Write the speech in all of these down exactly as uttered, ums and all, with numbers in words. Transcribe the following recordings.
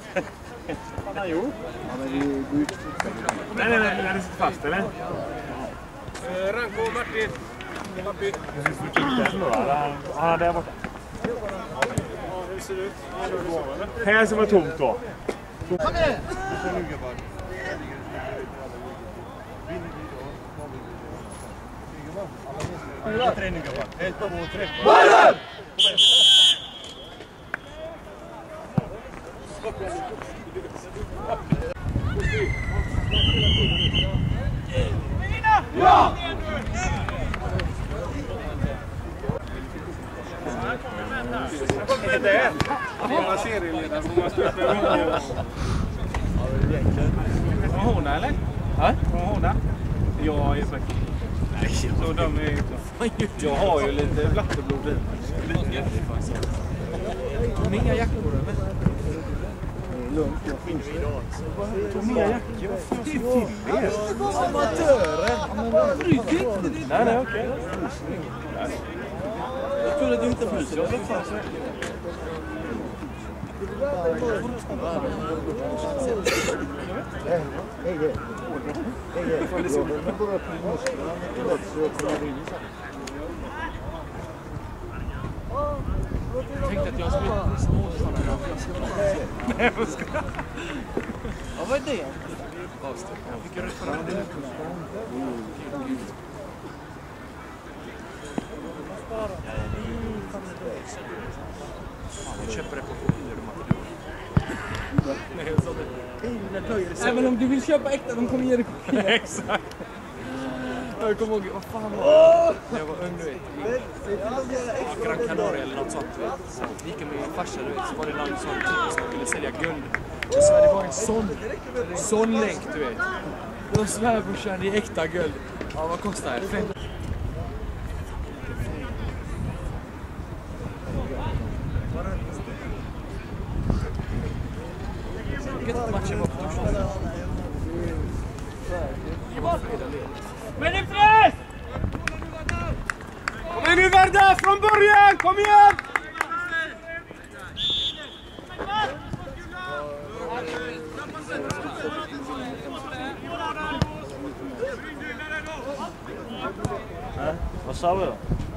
Vad har han gjort? Ja, men vi går ut. Nej, nej, nej, den sitter fast, eller? Eh, Ranko, Martin. Pappi. Det finns en då, va? Ja, där borta. Ja, hur ser det ut? Här som var tomt då. Kom igen! Fyra träningar bara. Ett, två, tre. Bollen! Ja! Det är många serieledare som har stött med honom. Var hon där, eller? Ja? Var hon där? Jag är faktiskt... Nej, så de är inte... Jag har ju lite blatteblod i. De inga jackor eller? Lugnt, jag finns det. Tog nya jackor. Det är filmer. Amatörer! Bryr dig inte det? Nej, nej, okej. Jag trodde att du inte brydde dig. Hej, hej. Hej, hej. Jag vill bara upp i musklerna till att så kommer in. Jag tänkte att jag skulle små sådana. Nej, vad ska jag? Ja, vad är det? Jag fick rösta på det. Jag köper det på kopior och även om du vill köpa äkta, de kommer ge dig kopior. Exakt. Jag kommer ihåg, vad fan var det? När jag var ung, du vet. I Gran Canaria eller något sånt, du vet. Så gick jag med min farsa, du vet. Så var det någon sån typ som ville sälja guld. Och så det var en sån, sån länk, du vet. Då svär brorsan, det är äkta guld. Ja, vad kostar det? Fem. Vilket match var på torsdag? Men det press! Kom igen nu, Värda! Från början! Kom igen! Ja, vad sa vi då?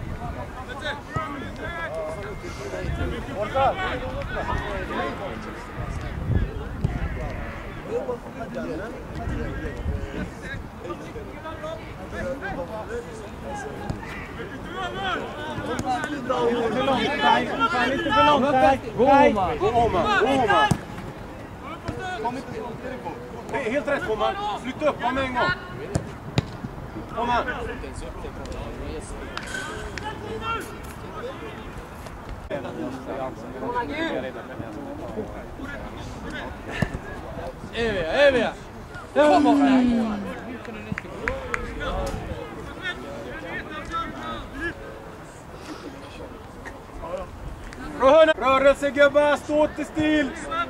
Lite för långt här. Gå Omar! Gå Omar! Gå Omar! Kom inte så långt, Erik. Det är helt rätt, Omar. Flytta upp honom en gång. Omar! Evia, Evia! Kom on! Rörelse gubbar, stå till still!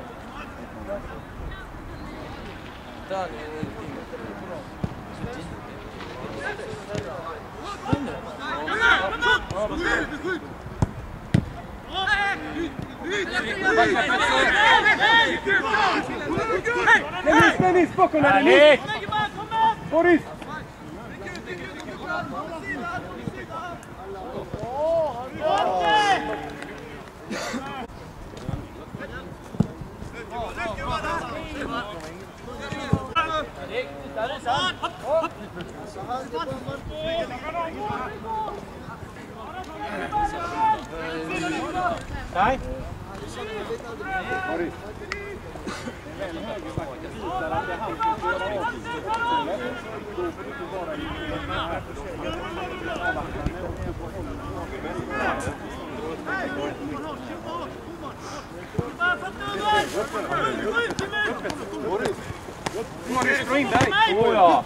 Dennis, Dennis, bakom där! Dennis! Boris! Nej. Boris. Boris, slå in dig! Åh ja!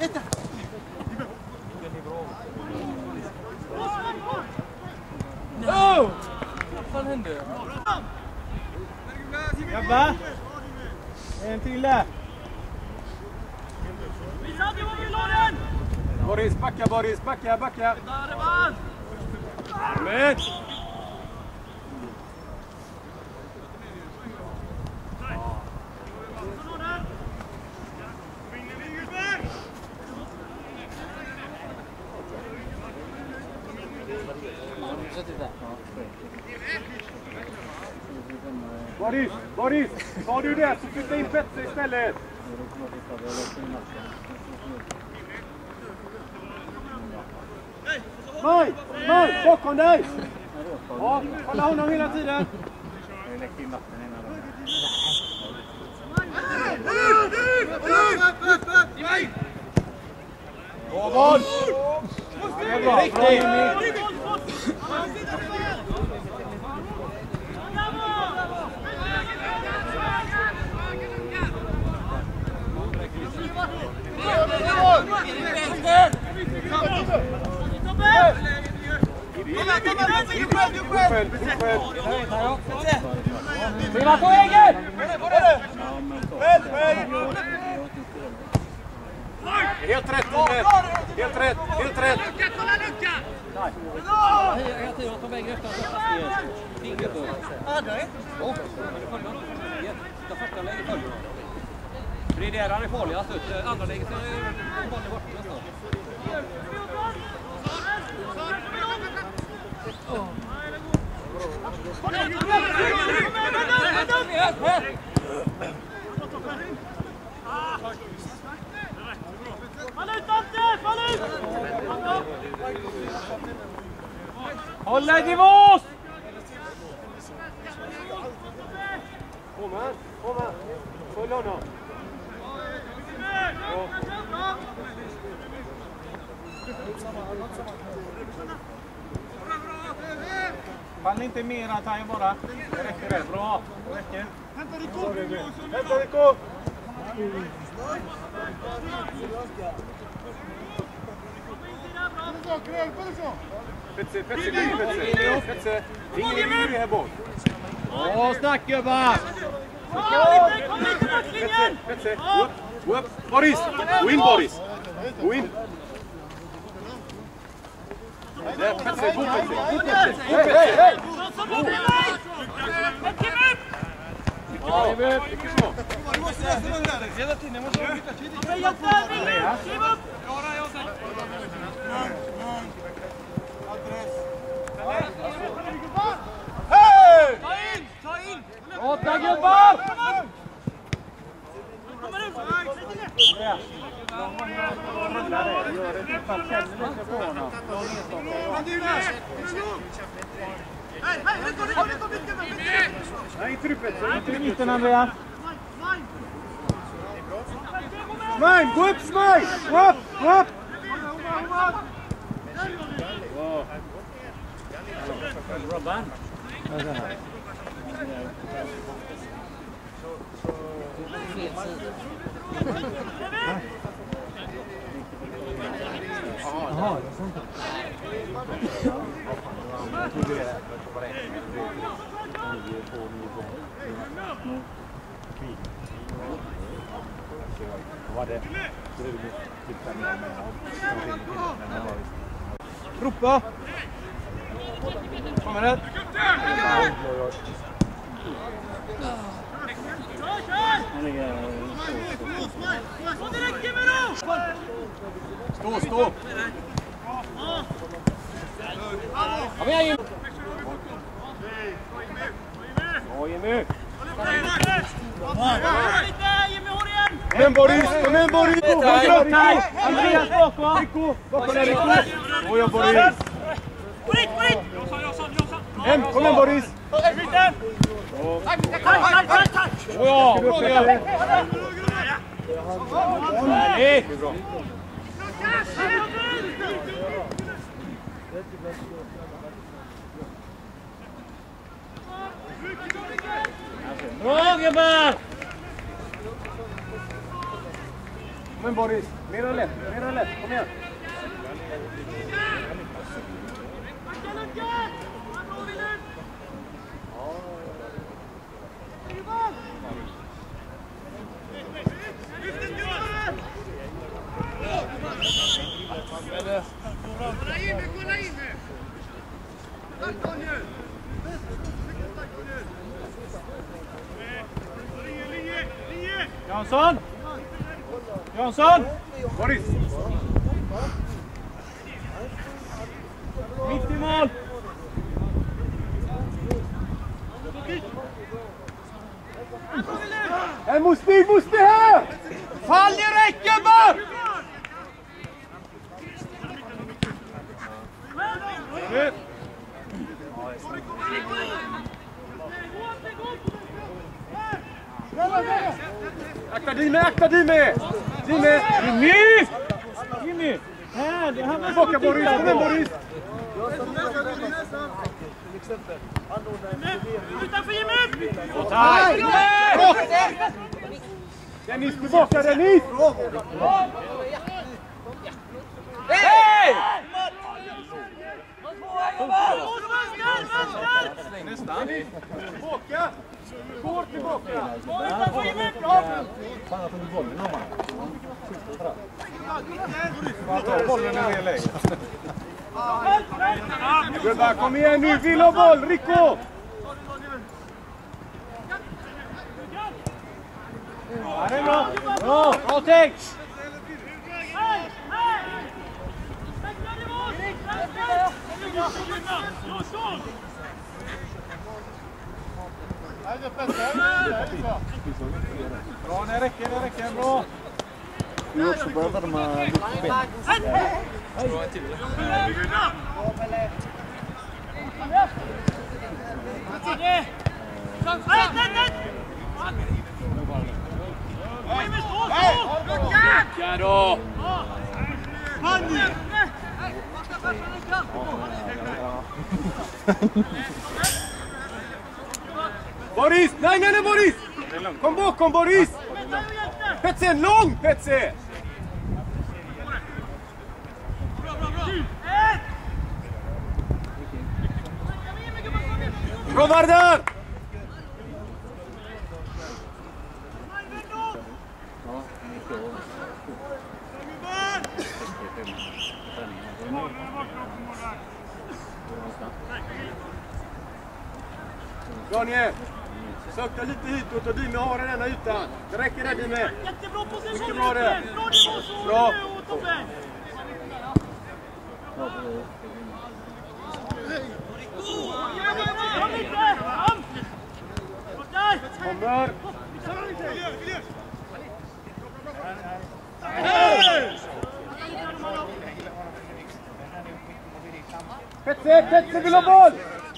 Oh! Vad fan hände? Jabba! En till där! Boris, backa Boris, backa, backa! Armen! Boris, Boris, tar du det så flytta in Petze istället. Maj, Maj, bakom dig! Ja, hålla honom hela tiden. Bra boll! Det är bra, bra Jimmy. Prima på egen! Helt rätt, Olle! Helt rätt, helt rätt! Jag tror att de väger efter att inget då. Ja, det är. Ja, det första läget följer. Det är där han är farligast ut. Andra läget är bollen borta nästan. Håll dig till vås! Kom här, kom här. Följ honom. Fall inte mer att han bara. Det räcker det. Bra. Det räcker. Hämta Rico! Hämta Rico! Petze, Petze, Petze, Petze. Ingen Jimmy här bort. Åh, snack gubbar! Petze, Petze. Upp, upp. Boris! Gå in, Boris! Gå in! Där, Petze, gå Petze, gå Petze! Hej, hej, hej! Ja, mycket så. Hela tiden måste jag byta tid. Skriv upp! Hej! Ta in! Ta in! Åtta gubbar! Kommer ut! Ja. Gör det i fall känner lite på honom. Hej, hej! Ryck upp, ryck upp, ryck upp! Nej, inte du Petze. Inte i mitten, Andreas. Smile, gå upp, smile! Gå upp, gå upp! Robban. Jaha, det är sånt. Vad det? Ropa! Kommer det? Stå, stå! Kom igen Jimmy! Bra Jimmy! Kom igen Boris! Kom igen Boris! Andreas bakom! Rico! Bakom dig Rico! Bra jobb Boris! Hem! Kom igen Boris! Ja, bra jobb! Härligt! Bra gubbar! Kom igen Boris! Mera lätt, mera lätt, kom igen! Kolla in nu, kolla in nu! Jansson! Jansson! Boris! Mitt i mål! En Musti, Musti här! Fall i räcken bara! Akta Dime, akta Dime! Dime! Jimmy! Jimmy! Här, det här var Tillbaka Boris, kom igen Boris! Utanför Jimmy! Dennis, tillbaka Dennis! Hej! Nästan. Tillbaka! Går tillbaka! Fan, jag tog bollen om man. Man tar bollen i det läget. Gubbar, kom igen nu! Vill ha boll! Rico! Ja, det är bra. Bra, bra tänkt! Bra, det räcker, det räcker, bra. Du också börjar värma lite ben. Bra en till. Ja då! Boris! Nej, nej, nej Boris! Kom bakom Boris! Petse, lång Petse! Bra Vardar! Daniel, sökta lite hitåt och Dime har den ena ytan. Det räcker där Dime. Jättebra position. Mycket bra det. Bra nivå. Bra. Kommer. Petse, Petse vill ha boll!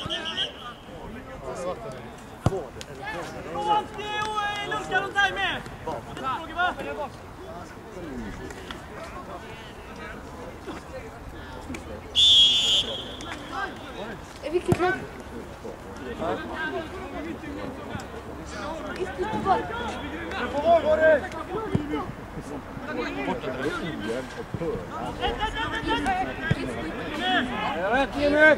Lucka runt dig med! Vilket lag? På mål var det! Rätt Jimmy!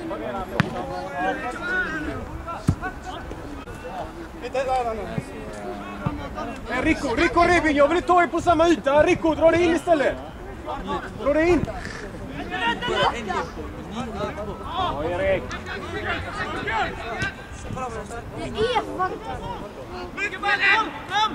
Eh, Rico, Rico Rebing, jag vill inte ta er på samma yta. Rico, dra dig in istället. Dra dig in. Ja, Erik. Det är fan. Mycket väl hem! Fram!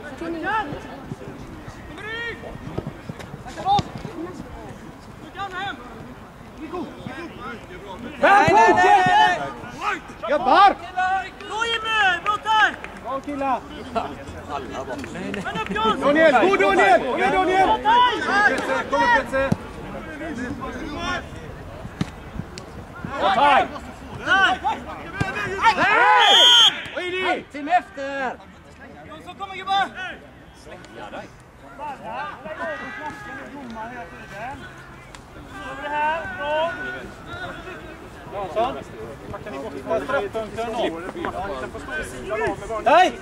Nej, nej, nej! Jobbar! Bra Jimmy! Bra där! Bra killar. Alla bara, nej nej. Men upp Björn! Daniel, gå Daniel! Kom igen Daniel! Petse, kom upp Petse! Taj! Nej! Vad är det? Till efter! Jonsson kommer gubbar! Jansson? Vad är straffpunkten då? Nej!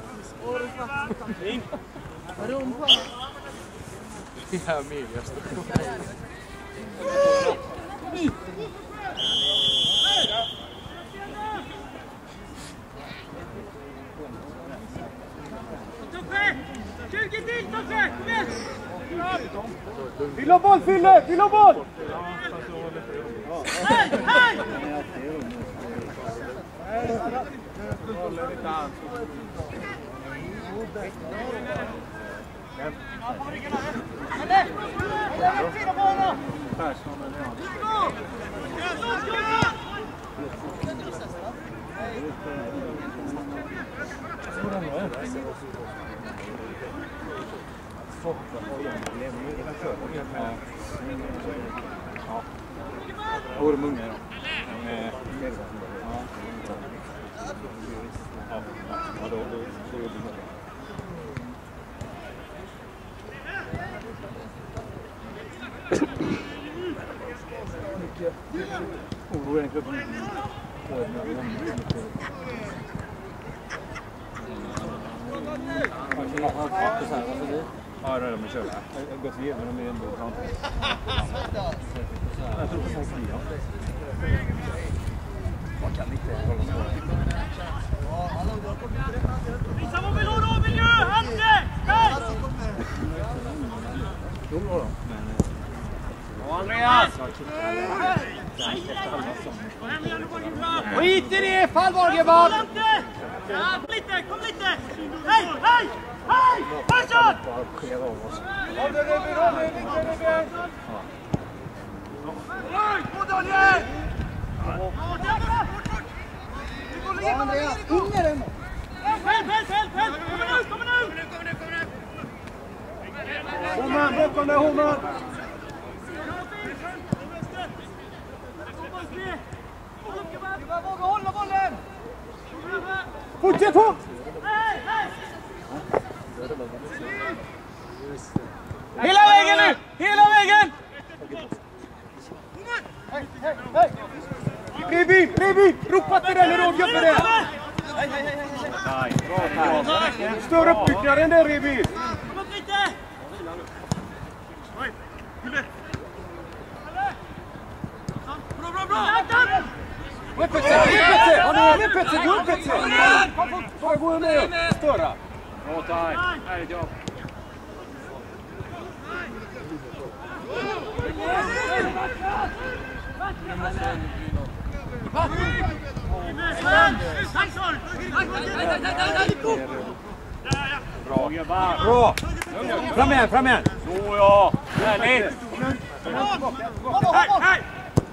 Ja, Emilia står. Toffe! tjugo till Toffe! Kom igen! Vill ha boll, Fille! Vill ha boll! Hej! Hej! Då är de unga då. Ja, då är det oro är en klubb. Ja, det är de kör. Jag går igenom dem igen då. Jag tror på att man kan inte hålla på. Visa vad vill ha då, miljö! Ante! Nej! Jo då. Och Andreas! Skit i det, fallvargebad! Kom lite, kom lite! Hej, hej! Hej! Varsågod! Håll det, Rebbe, håll det, Rebbe, Rebbe! Gå Daniel! Andreas, in i den! Help, help, help, help! Kommer nu, kommer nu! Kommer nu, kommer nu! Homan, bakom dig, Homan! Våga hålla bollen! Fortsätt, hopp! Hej, hej! Hela vägen nu! Hela vägen! Rebbe, Rebbe! Ropa till den när du åker för det! Nej, bra. Större uppbyggnad än det, Rebbe! Kom upp lite! Bra, bra, bra! Gå upp ett sätt, gå upp ett sätt! Gå upp ett sätt, gå upp ett sätt! Bara gå ner, störa! Bra, taj. Härligt jobb. Bra, grabbar. Bra! Fram igen, fram igen! Så ja, härligt. Hej, hej!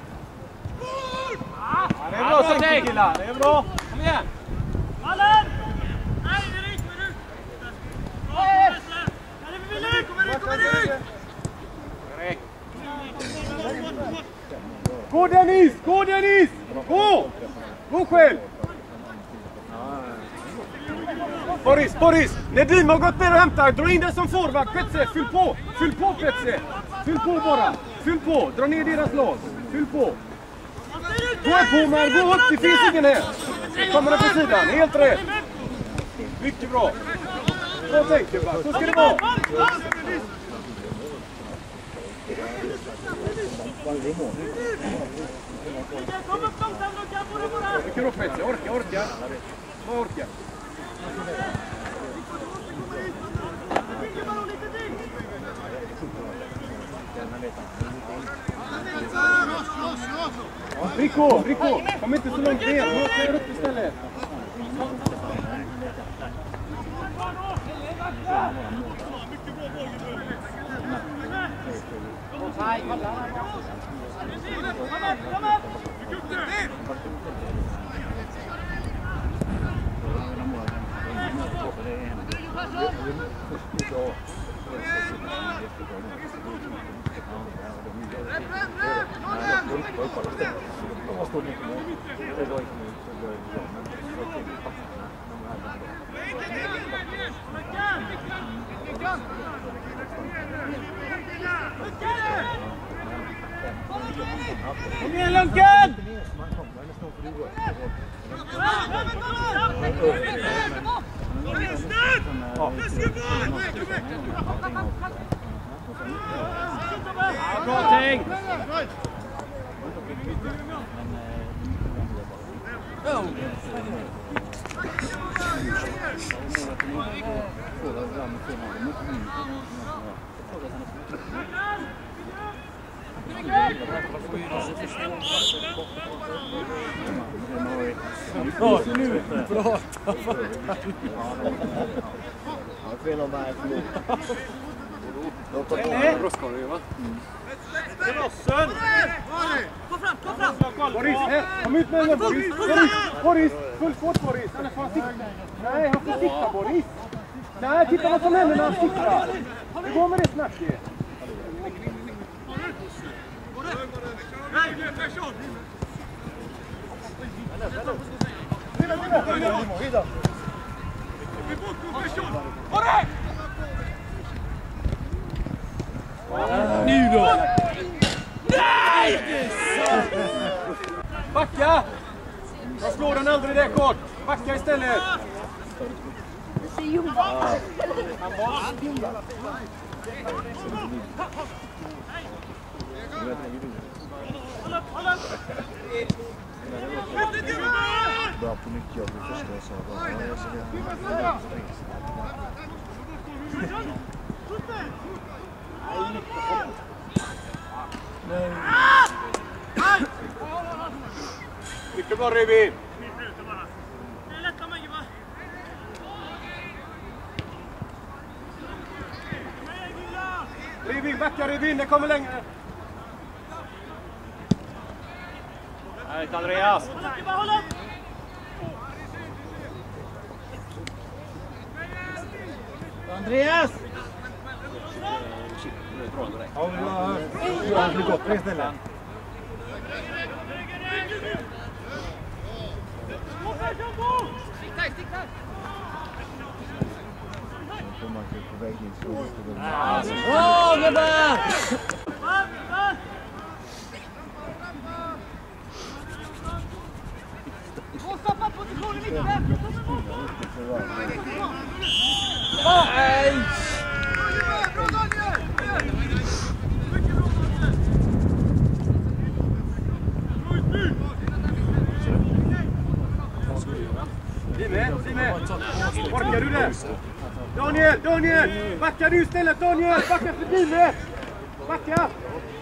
Det är bra tänkt killar, det är bra. Kom igen! Allen! Nej, det är inte nu! Nej, vi vill ut! Kommer ut, kommer ut! Gå Dennis! Gå Dennis! Gå! Gå själv! Boris, Boris! När Dima har gått ner och hämtat, dra in den som forward. Petse, fyll på! Fyll på Petse! Fyll på bara! Fyll på! Dra ner deras lag! Fyll på! Gå på man, gå upp! Det finns ingen här! Kommer den på sidan, helt rätt! Mycket bra! Bra tänkt gubbar, så ska det vara! Kom upp långsamt, Luka! Bora, bora! Mycket upp Petse, orka, orka! Vad orka? Rico, Rico, kom inte så långt ner. Hör upp istället. Kom igen Lunken! Bra tänkt! Bra, nu prata. Ja, fel om mig. Bröstkorgen, va? Krossen! Kom fram, kom fram! Boris, här! Kom ut med den, Boris! Boris! Boris! Full skott, Boris! Annars får han sitta. Nej, han får sitta, Boris! Nej, titta vad som händer när han sitter! Det går med det snacket! Nu då! Nej! Backa! Jag slår den aldrig det kort. Backa istället. Se Jumba. Bra på nytt jobb det första jag sa. Ja, jag ser det. Mycket bra, Revin. Revin, backa Revin, det kommer längre. Nej, Andreas. Andreas! Ja, vi har blir gott på det stället. På väg in så Bra, gubbar! Stoppa positionen lite! Nej! Dime, Dime. Orkar du det? Daniel, Daniel! Backa du istället, Daniel! Backa för Dime! Backa!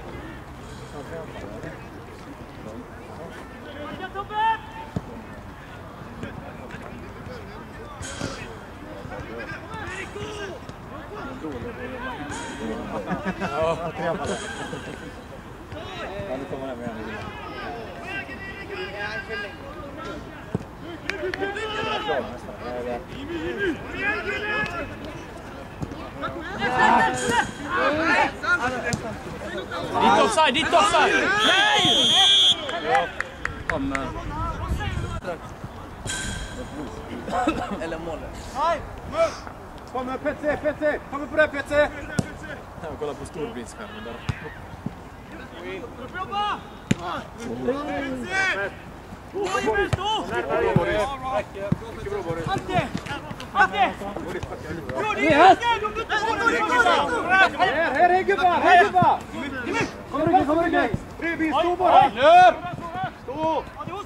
Ja, träffade. Ja, nu kommer han med. Ditt offside, ditt offside! Nej! Kom. Eller målet. Kom här, Petse, Petse! Kom på det, Petse! Jag kollar på storbildsskärmen där. Här, här är gubbar, här är gubbar! Kommer du, kommer du! Revin, stå bara! Stå!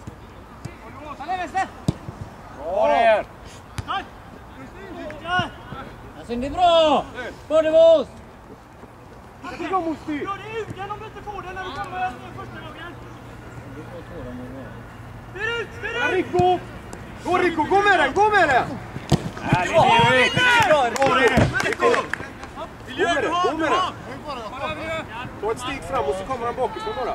Var det här? Alltså det är bra! Börja med oss! Sätt igång mot styr! Gör det ut den om du inte får den när du kommer ner första gången! Styr ut, styr ut! Rico! Gå Rico, gå med den, gå med den! Härligt, Erik! Gå med den, gå med den! Ta ett steg fram och så kommer han bakifrån bara.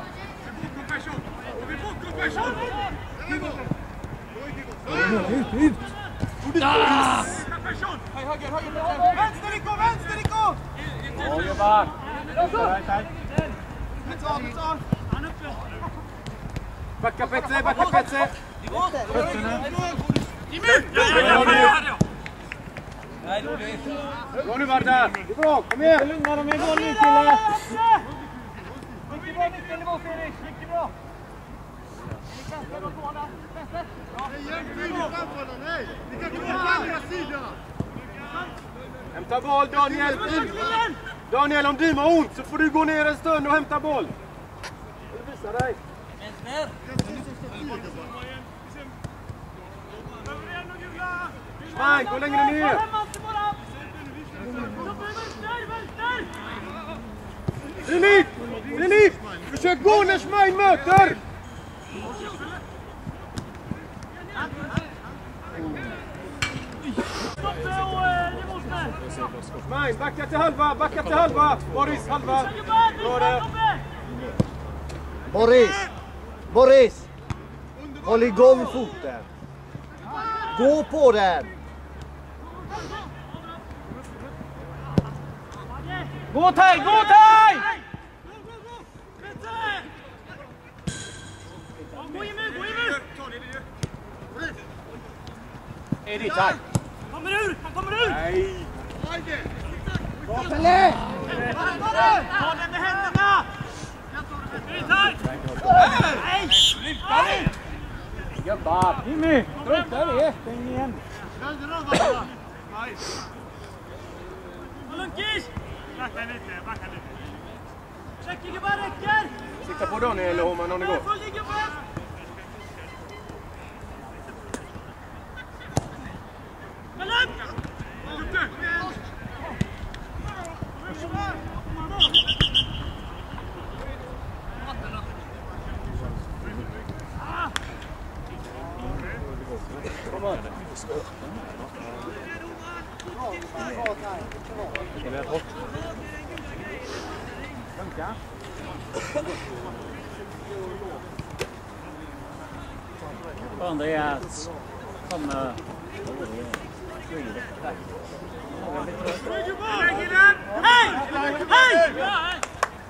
Ut, ut! Ah! Vänster Rico, vänster Rico! Ja, gubbar! Backa Petse, backa Petse! Bra nu Vardar! Det är bra, kom igen! Lugna dem i boll nu killar! Mycket bra, mycket nivå Fredrik, mycket bra! Hämta boll Daniel! Daniel, om du har ont så får du gå ner en stund och hämta boll. Jag vill visa dig. Schwein, gå längre ner! Filip! Filip! Försök gå när Schwein möter! Smain, backa till halva, backa till halva. Boris, halva. Bra där. Boris! Boris! Håll igång foten. Gå på den. Gå Taj, gå Taj! Gå in nu, gå in nu! Är det Taj? Kommer ur, han kommer ur! Nej. Bra Pelle! Ta den med händerna! Nej! Nej! Jobba! Jimmy! Strunta i det! Stäng igen! Lunkis! Backa lite, backa lite. Räcker gubbar, räcker! Sikta på Daniel och Homan om det går. Full i gubben! Andreas kommer. Hej! Hej!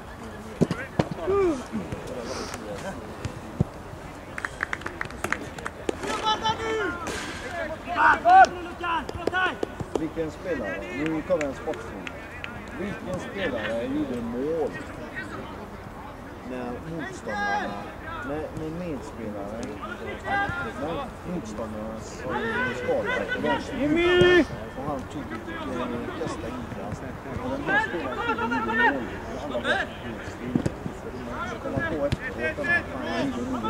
Vilken spelare? Nu kommer en sportfråga. Vilken spelare gjorde mål när motståndarna, när, när medspelare, när motståndarna skadade och de slutade och han tog eh, nästa inkast och den här spelaren gjorde mål och alla var utspel. Så kom han på efteråt att han gjorde mål.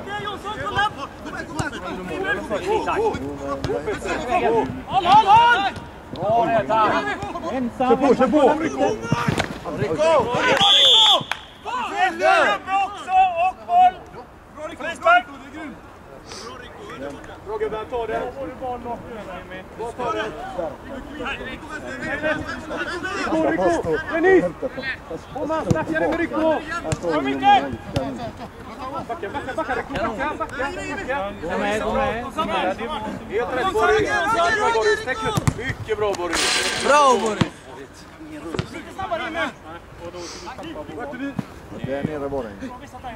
Håll, håll, håll! Bra det Taj! Ensam! Kör på, kör på! Rico! Rico! Också och boll! Frispark! Bra gubben, ta det! Bra, ta det! Rico, Rico! Dennis! Homan, snacka dig med Rico! Kom inte! Backa, backa, backa! Backa, backa! Gå med, gå med! Helt rätt Boris! Mycket bra Boris! Bra Boris! Lite snabbare in nu! Där nere var den.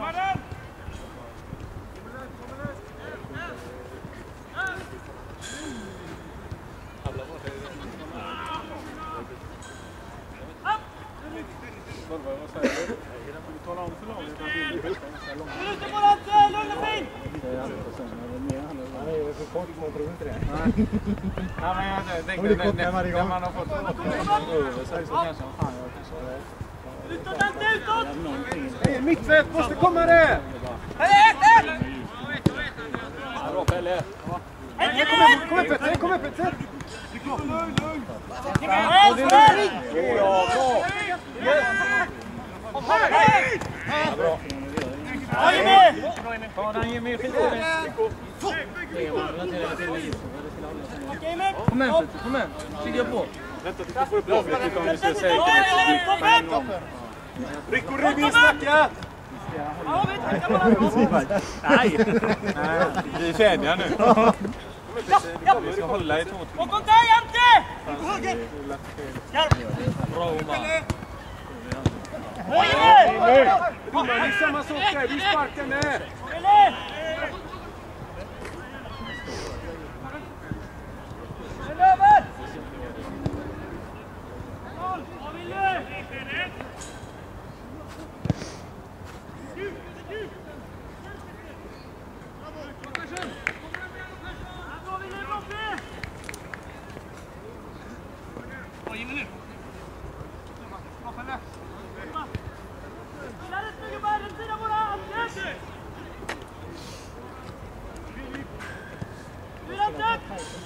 Ute på den, lugn och fin! Nej, det är för kort, man tror inte det. Ja, men jag tänkte när man har fått över sig så kanske man fan jag kanske Utåt, utåt! Hej, mittfält måste komma där! Ja, bra Pelle! Kom upp Petter, kom upp Petter! Hej, Sverige! Ja, bra! Hej! Ja, Jimmy! Ta den Jimmy, skit i det! Kom igen Petter, kom igen. Kika på. Vänta, du får upp loppet. Jag vet inte om vi ska säga Kom igen! Rico Rubin, snacka! Ja, vi tackar bara. Nej! Nej, vi känner jag nu. Vi ska hålla i två. Bakom dig, Ante! Bra Omar. Oj, Jimmy! Det är samma sak där, vi sparkar ner! Eller? Över! Vad vill du? Vad vill du, Robby? Vad Jimmy nu? Bra, Pelle. Där är ett gubbar, den sidan våra Ante! Fyra Ante!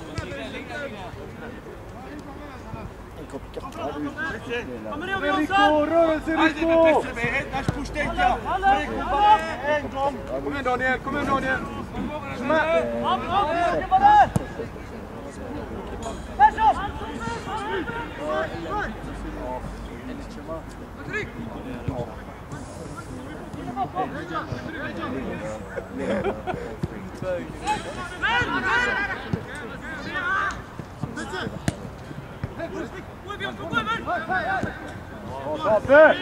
En kopp kaffe. Kommer du, Rico, Jonsson? rörelse Rico! Hallå, hallå! Kom igen Daniel, kom igen Daniel! Kom här! Upp, upp, upp, upp, upp, upp! Persson! Tapper!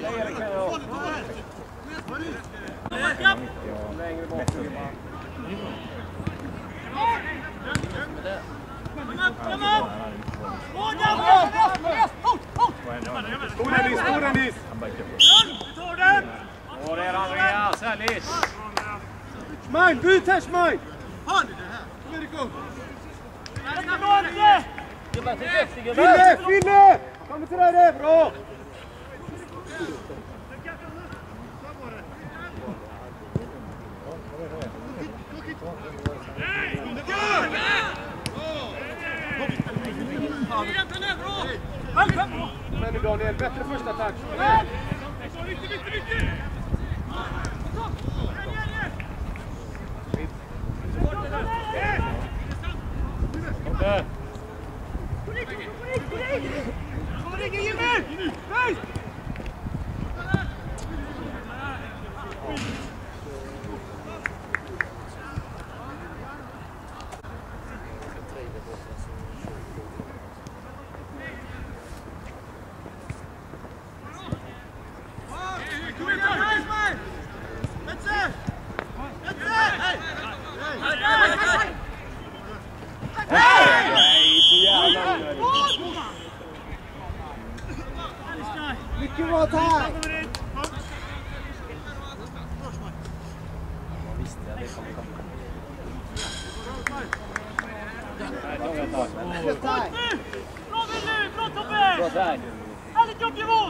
Stor Dennis, stor Dennis! Åh, det är Andreas, härligt! Schmein, byt här Schmein! Fille, Fille! Kom till det, bra! Men nu Daniel, bättre första touch. Mycket bra tack! Härligt jobb Jevås!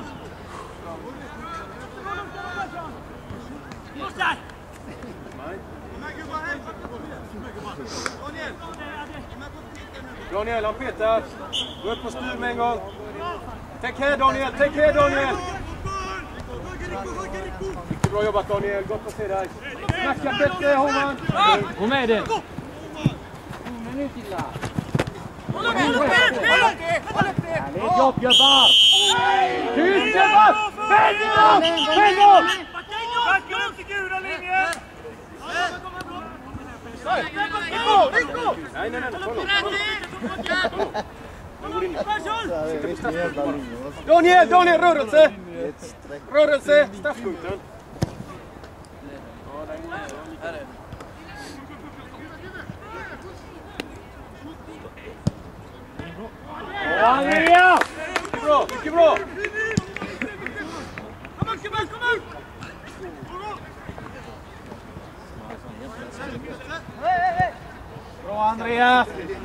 Daniel, han petar. Gå upp på styr med en gång. Take care Daniel, take care Daniel! Mycket bra jobbat Daniel, gott att se dig. Snacka bättre, Homan! Gå med det! Härligt jobb gubbar! Tyst gubbar! Vänd upp! Vänd upp! Backa upp till gula linjen! Nej, nej, nej, kolla. Daniel, Daniel, rörelse! Rörelse, straffpunkten. Andrea! Mycket bra, mycket bra! Kom ut, kom ut, kom ut! Bra Andrea!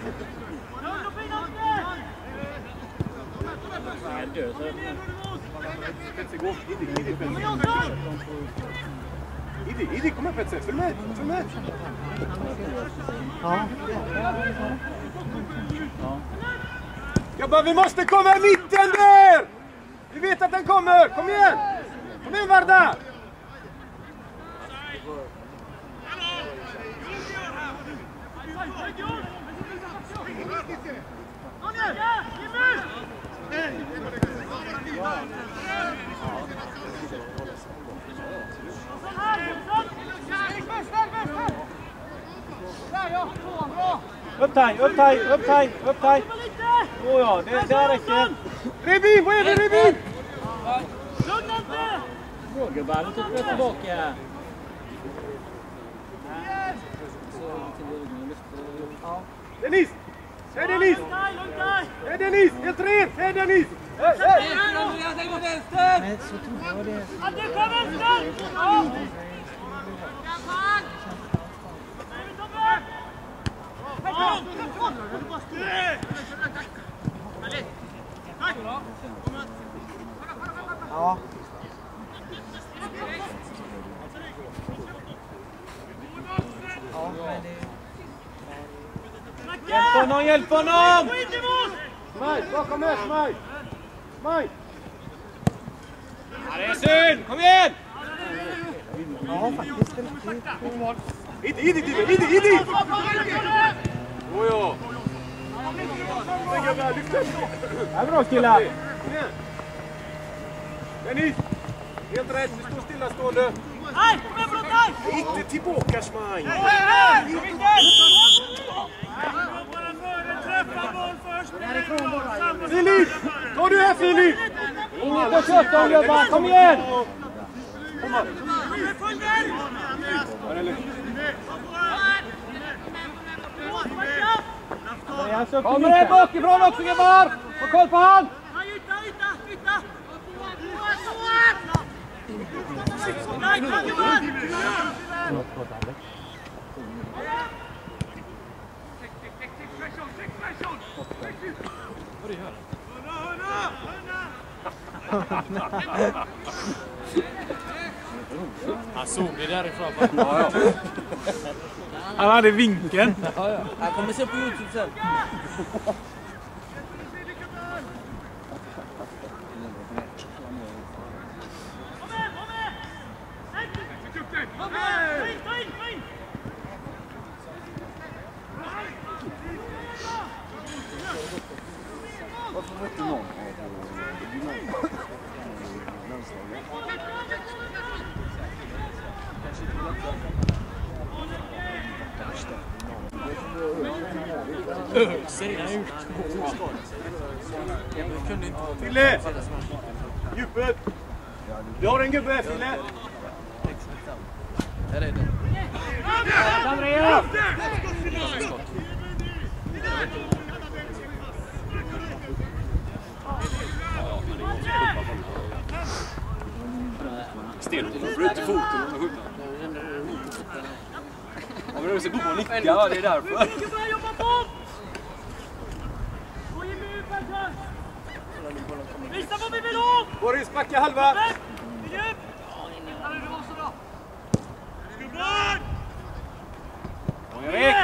Idi, Idi, kom här Petse, följ med, följ med! Ja. Jobbar, vi måste komma i mitten där! Vi vet att den kommer, kom igen! Kom igen Varda! Upp taj, upp taj, upp taj, upp taj. Åh ja, det där räcker. Revin, vad är det Revin? Lugna inte! Frågeballen tycker jag tillbaka. Dennis! Hej Dennis! Hej Dennis! Helt ren! Hej Dennis! Hej, hej! Men så tror jag det. Andreas, kom vänster! Ja! Ja. Hjälp honom, hjälp honom! Smaj, bakom här, Smaj! Smaj! Ja, det är synd! Kom igen! Ja, faktiskt. Idi, idi, idi, idi, idi! Åh ja! Ja, bra killar! Dennis! Helt rätt, du står stillastående. Nej, kom igen för dig! Inte tillbaka, Schmein! Filip! Ta du här, Filip! Inget på tretton, gubbar, kom igen! Kom här! Kommer det bakifrån också, gubbar! Få koll på han! Yta, yta, yta! Nej, kom igen! Han såg det därifrån. Ja, ja. Han hade vinkeln. Ja, ja. Han kommer se på YouTube sen. Varför var inte någon av Fille! Djupet! Du har en gubbe här, Fille! Här är det. Andrea! Sten, du får ut i foten och skjuta. Ja, men du ser på nicka, ja, det är därför. Visa vad vi vill ha! Boris, backa halva! Erik!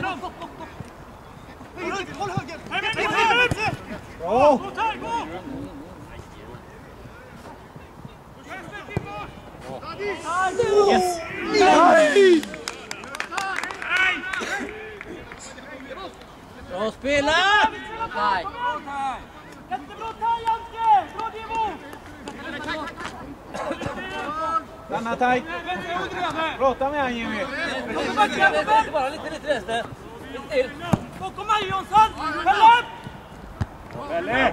Håll höger! Bra! Yes! Nej! Bra spelat! Nej. Jättebra Tajanske! Bra Divo! Stanna tajt! Prata med han, Jimmy! Bara lite, lite resten. Lite till. Bakom mig Jonsson! Fäll upp! Pelle!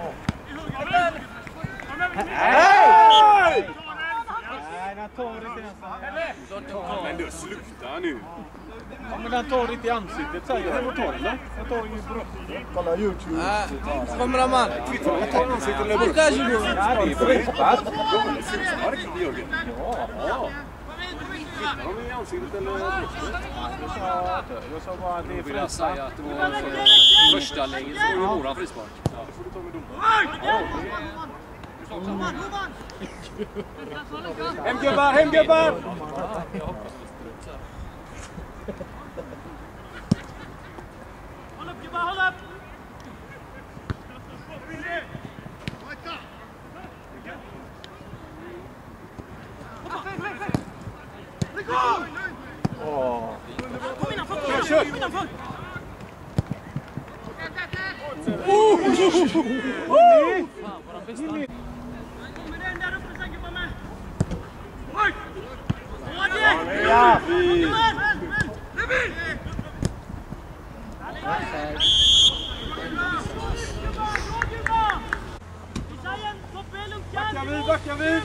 Nej! Nej, den tar inte ens. Men du, sluta nu. Ja, men den tar inte i ansiktet, säger jag. Vad tar den då? Den tar ju bröstet. Kolla YouTube. Kommer de man? Jag tar ansiktet eller bröstet. Där är ju. Ja, det är frispark. Frispark, Jörgen. Ja. Har ni i ansiktet eller bröstet? Jag sa bara att det är Vill jag frispark. säga att det var för första läget så var det våran frispark. Ja, det får du ta med domaren. Hem gubbar, hem gubbar! Håll upp gubbar, håll upp! Kom innanför, kom innanför! Kommer den där uppe sen gubbar med! Oj! Ja! Backar vi, backar vi!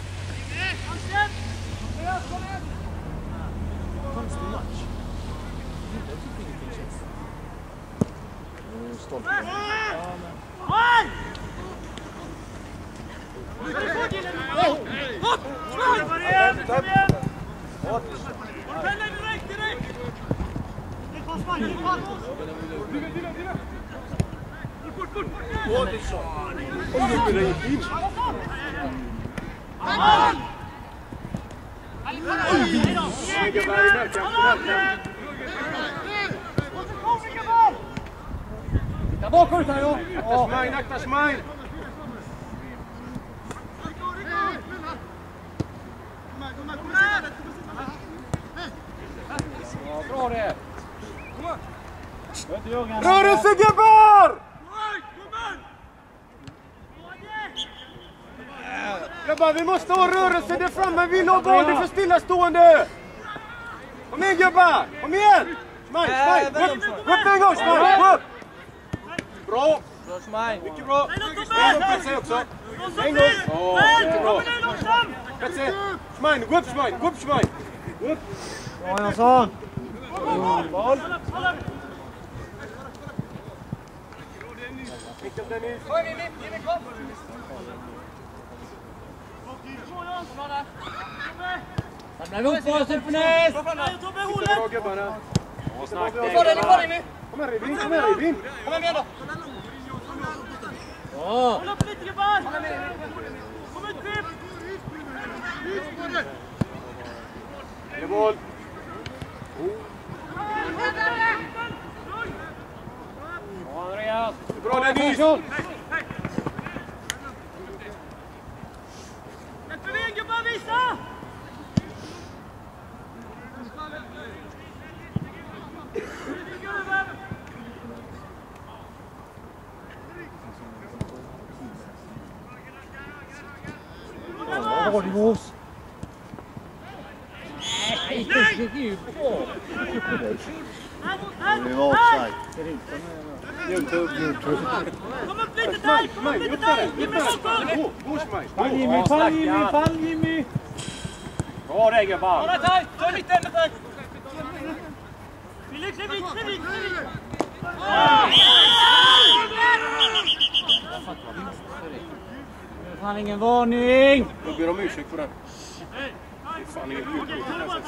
Konstig match. Jag är stolt. Där bakom tar jag! Akta Schmein, akta Schmein! Bra det. Rörelse gubbar! Gubbar, vi måste ha rörelse där framme. Vi vill ha boll, det är för stillastående. Kom igen gubbar, kom igen. Smaj, smaj, upp, upp en gång, smaj, upp. Bra. Bra smaj. Mycket bra. En gång Petsy också. En gång. Åh, mycket bra. Petsy, smaj, gå upp smaj, gå upp smaj. Upp. Bra Jansson. Boll. Mikael Dennis. Samla ihop oss, Ulfnäs! Sitter bra gubbarna. Ni får det, ni får det nu! Kom här Revin, kom här Revin. Kom igen då! Håll upp lite gubbar! Kom ut Pip! Det är boll. Bra Andreas! Bra Dennis. Släpp iväg gubbar, visa! Bra Dimos. Nej, det är ju bra! Det var offside. Youtube. Kom upp lite där! Kom upp lite där! Jimmy, Gå, gå smaj. Fall Jimmy, fall Jimmy, fall Jimmy! Bra där gubbar! Kolla där! Ta mitt ämne där! Filip, kliv hit, kliv hit, kliv hit! Fan ingen varning! Jag ber om ursäkt för den. Det är fan inget kul.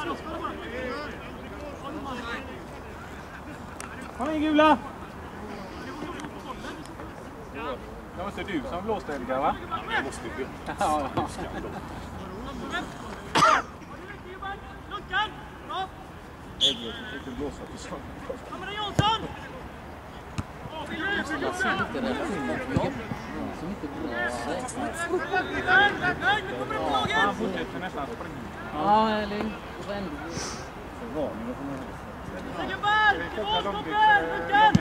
Kom igen gula! Det måste du som blåste Elgar va? Jag måste ju. Ja, ja. Luckan! Bra! Edvard som fick en blåsa till sånt. Kommer det Jonsson? Jag ser lite relationer till dem som inte bryr sig. Nej, nej, nu kommer det på laget! Han fortsätter nästan springa. Ja, eller och så ändå. Förvarningar från den. Gubbar! Målstoppen! Luckan!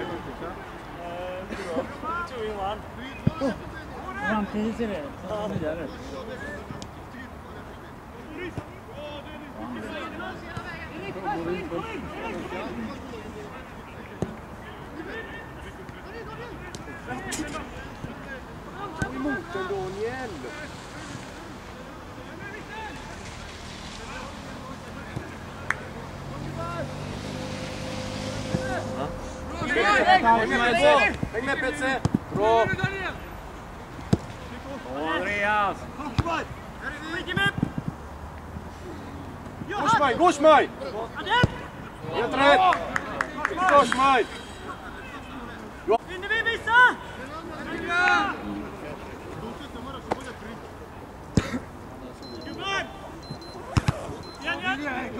Han precis är det. Så vidare. Emot den Daniel. Häng med Petsy. Bra. Åh Andreas! Gå smaj, gå smaj. Helt rätt. Gå smaj. Vinner vi vissa? Gubbar! Igen, igen!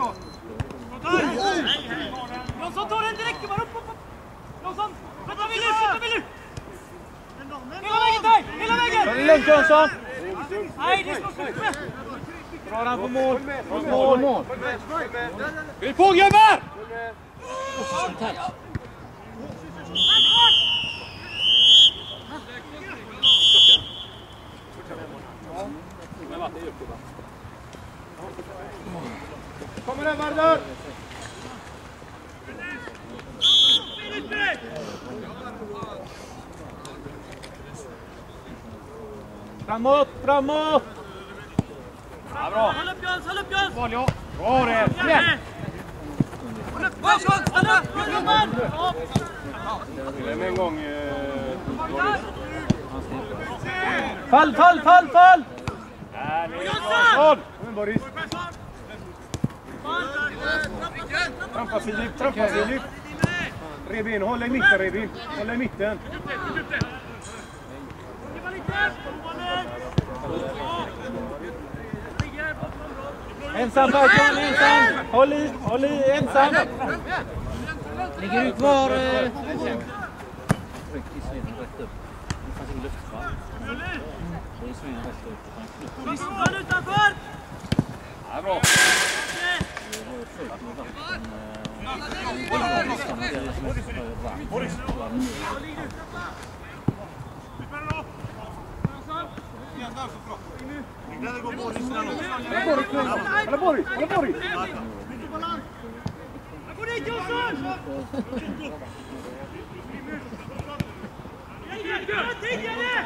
Jonsson tar den direkt, gubbar! Upp, upp, upp! Jonsson! Vänta, vill du! Vänta, vill du! Hela vägen där! Hela vägen! Ta det lugnt Jönsson! Nej, det ska sluta med! Dra den på mål! Mål, mål! Vill på gubbar! Kommer den Vardar! Framåt, framåt! Ja, bra! Håll upp Jöns, håll upp Jöns! Boll, ja. Bra det! Släpp! Håll upp, håll upp, håll upp, gubbar! Med en gång. Fall, fall, fall, fall! Kom igen Boris. Trampa Filip, trampa Filip. Revin, håll i mitten Revin. Håll i mitten. Ensam Bergman, ensam! Håll i, håll i, ensam! Ligger du kvar? Eh... Tryck i svingen rätt upp. Det fanns ingen luftfall. Då är svingen rätt upp. Jonsson utanför! Ja, bra. Det var ju fullt med vatten. Alla Boris, alla Boris! Gå dit Jonsson! Tidigare!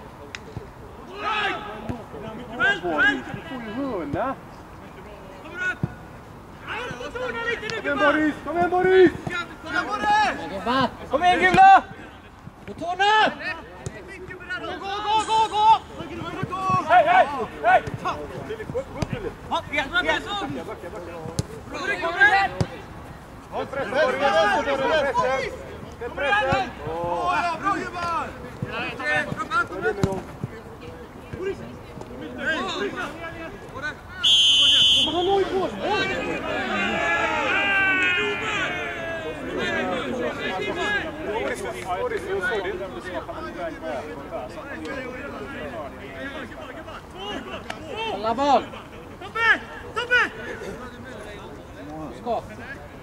Boris, du får ju hörna! Kom igen Boris, kom igen Boris! Kom igen Gula! På tårna! Gå, gå, gå, gå! Hej, hej, hej! Hopp, yes, yes! Håll pressen, Boris! Sätt pressen! Bra jobbar! Men han har ju på sig! Boris, jag såg det inte om du såg att han var iväg med. Alla boll! Tobbe! Tobbe! Skott!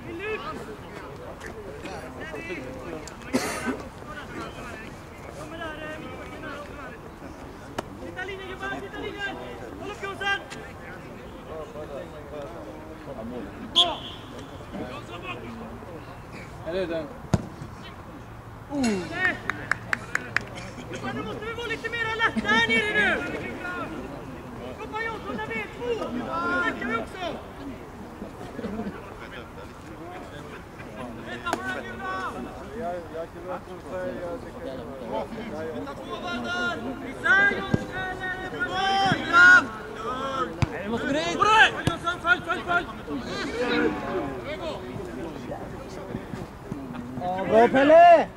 Titta linjen gubbar, titta linjen! Håll upp Jonsson! Eller den? Nu måste vi vara lite mer lätta här nere nu! Hoppa Jonsson när vi är två! Då räcker vi också! Vänta på den Gula! Jag kan låta dem säga att det kan vara... Vänta två vandrar! Isär Jonsson! Eller Nej, vi måste gå dit! Jonsson, följ, följ, följ! Bra Pelle!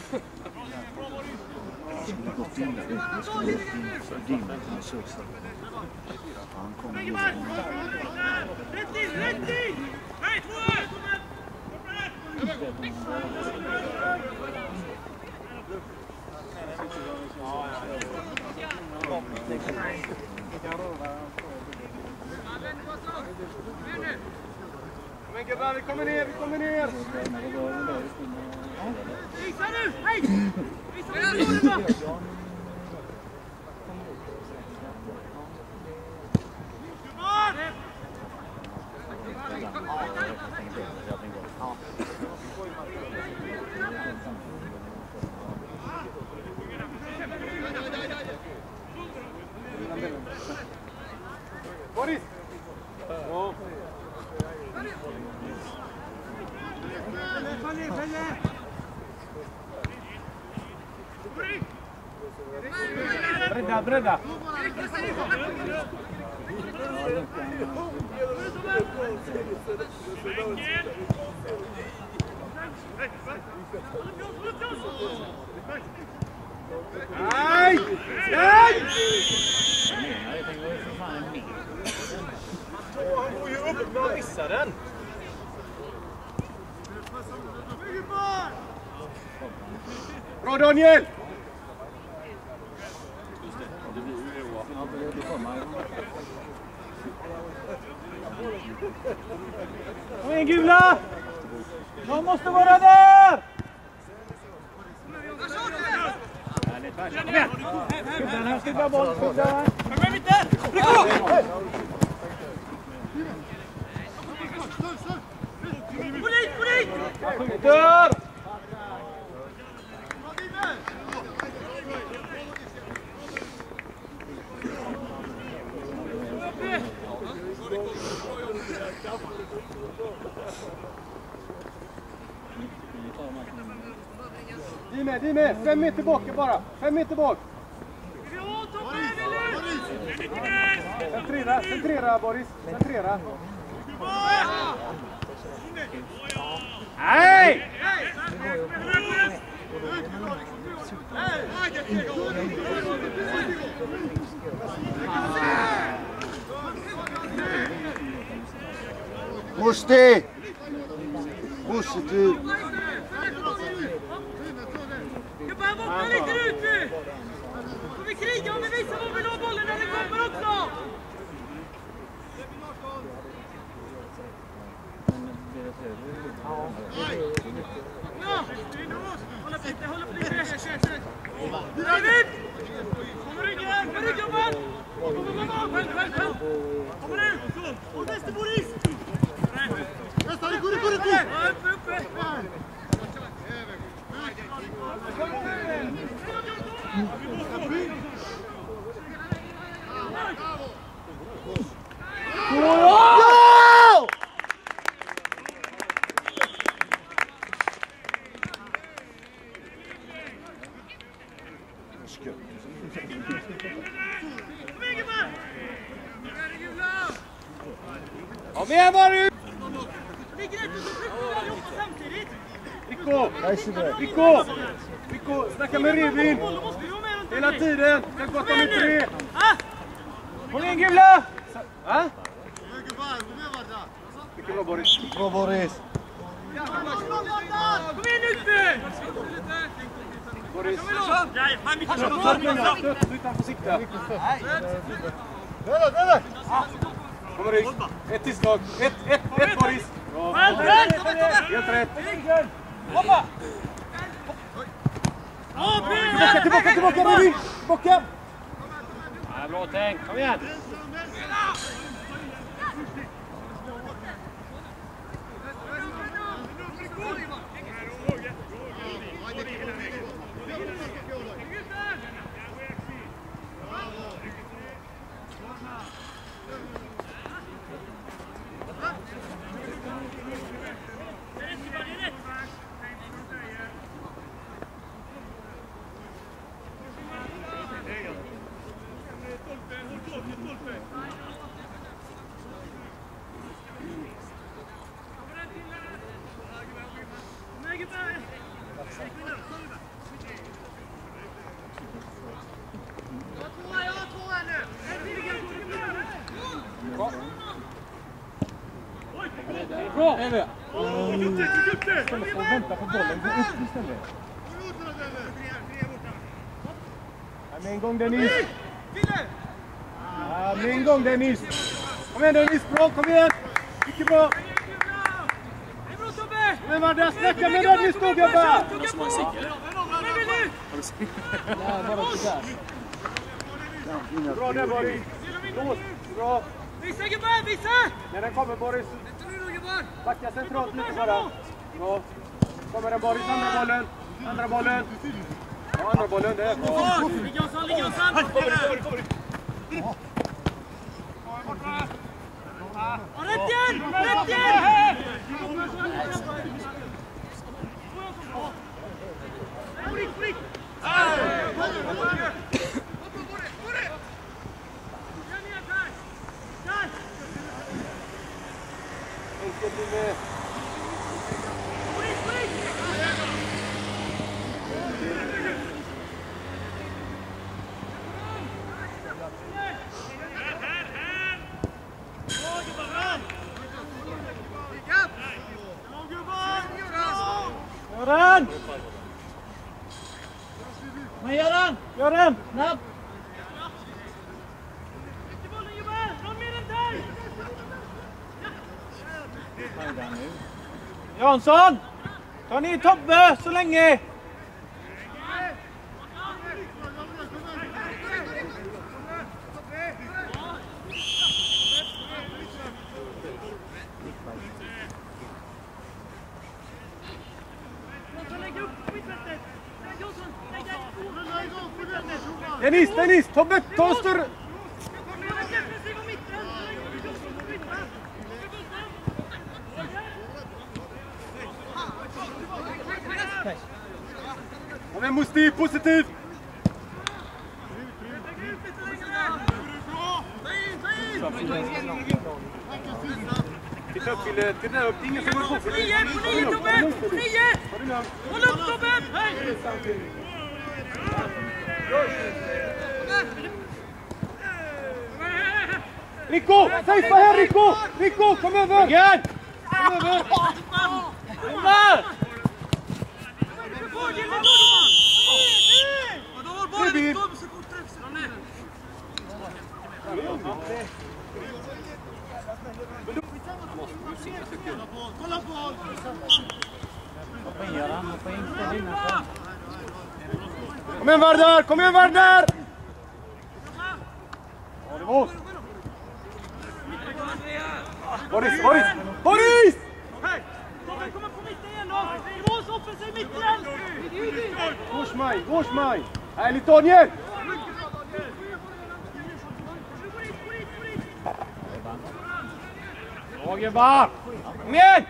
Rätt in, rätt in! Nej, två! Men gubbar, vi kommer ner, vi kommer ner! Visa nu! Hej! Visa nu! Visa nu! Boris! Ja. Bredda, bredda! Nej! Nej! Han går ju upp och missar den. Bra Daniel! Kom igen Gula! De måste vara där! Kom igen! Skydda här, skydda boll, skydda här! Kom igen mitt där! Gå! Gå dit, gå dit! Han skjuter! Di med, di med! Fem meter tillbaka bara! Fem meter bak! Centrera, centrera Boris! Centrera! Nej! Musti! Positiv! Gubbar, vakna lite ut nu! Får vi kriga om vi visar var vi vill ha bollen när den kommer också! Ja! Håll upp lite, håll upp lite! David! Kom ryggen, kom ryggen man! gött. Kom igen Marius! Rico! Rico! Rico, snacka med Revin! Hela tiden! Det har gått om i tre! Kom igen Gula! Va? Mycket bra Boris! Bra Boris! Kom igen ute! Boris! Stöt, utan på sikta! Döda, döda! Kommer Rick! Ett tillslag! Ett, ett, ett Boris! Bra! Helt rätt! Hoppa! Tillbaka, tillbaka, tillbaka Revin! Tillbaka! Ja, bra tänk, kom igen! Bra! Eve! Istället för att vänta på bollen, gå upp istället. Ja, med en gång Dennis! Ja, med en gång Dennis! Kom igen Dennis, bra, kom igen! Mycket bra! Men vad där, snacka med Dennis då gubbar! Bra där Boris! Bra! Visa gubbar, visa! När den kommer Boris! Backa centralt lite bara. Bra. Kommer den Boris, andra bollen. Andra bollen. Ja, andra bollen, det är bra. Ligga oss an, ligga oss an! Rätt igen! Rätt igen! Frick, frick! Göran! Men Göran! Göran! Snabb! Jansson! Ta ner Tobbe så länge! Dennis, Dennis, Tobbe, ta större! Kom igen Musti, positivt! Titta upp Fille, titta upp, ingen som går på för Nio, på nio Tobbe! På nio! Håll upp Tobbe! Hej! Rico, safea här Rico! Rico, kom över! Igen! Kom över! Över! Revin! Kolla på honom! Hoppa in Göran, hoppa in, ställ innanför. Kom igen Vardar, kom igen Vardar! Ja, det var. Boris, Boris, Boris! Hej! Tobbe, kommer på mitten igen då! Det var så offensiv mitten! Gorsmaj, Gorsmaj! Härligt Daniel! Bra gubbar! Kom igen!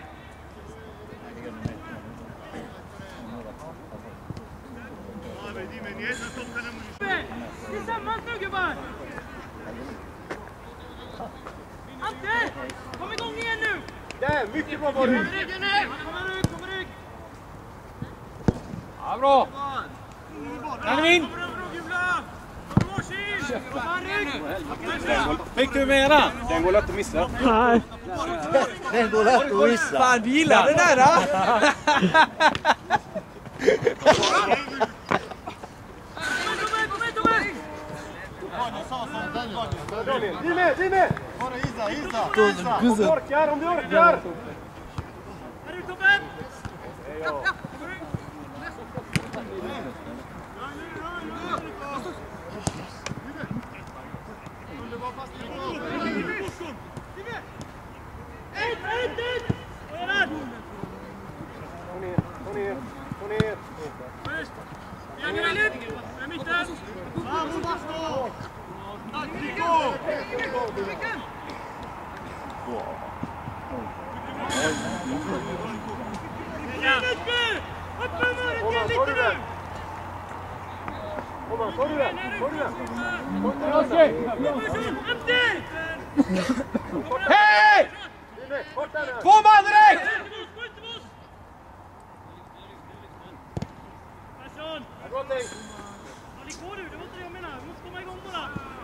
Tillsammans nu gubbar! Ante! Kom igång igen nu! Där, mycket bra Boris! Kommer ryggen nu! Kommer rygg, kommer rygg! Ja, bra! Alvin! Fick du med den? Den går lätt att missa. Nej. Den går lätt att missa. Fan, du gillar det där då? Vi med, vi med! Bara Isa, Isa! Om du orkar, om du orkar! Är du Tobbe? Gå ner, gå ner. Kom on, tar du den? Tar du den? Hej! Två man direkt! Bra tänkt. Det var inte det jag menar. Vi måste komma igång bara.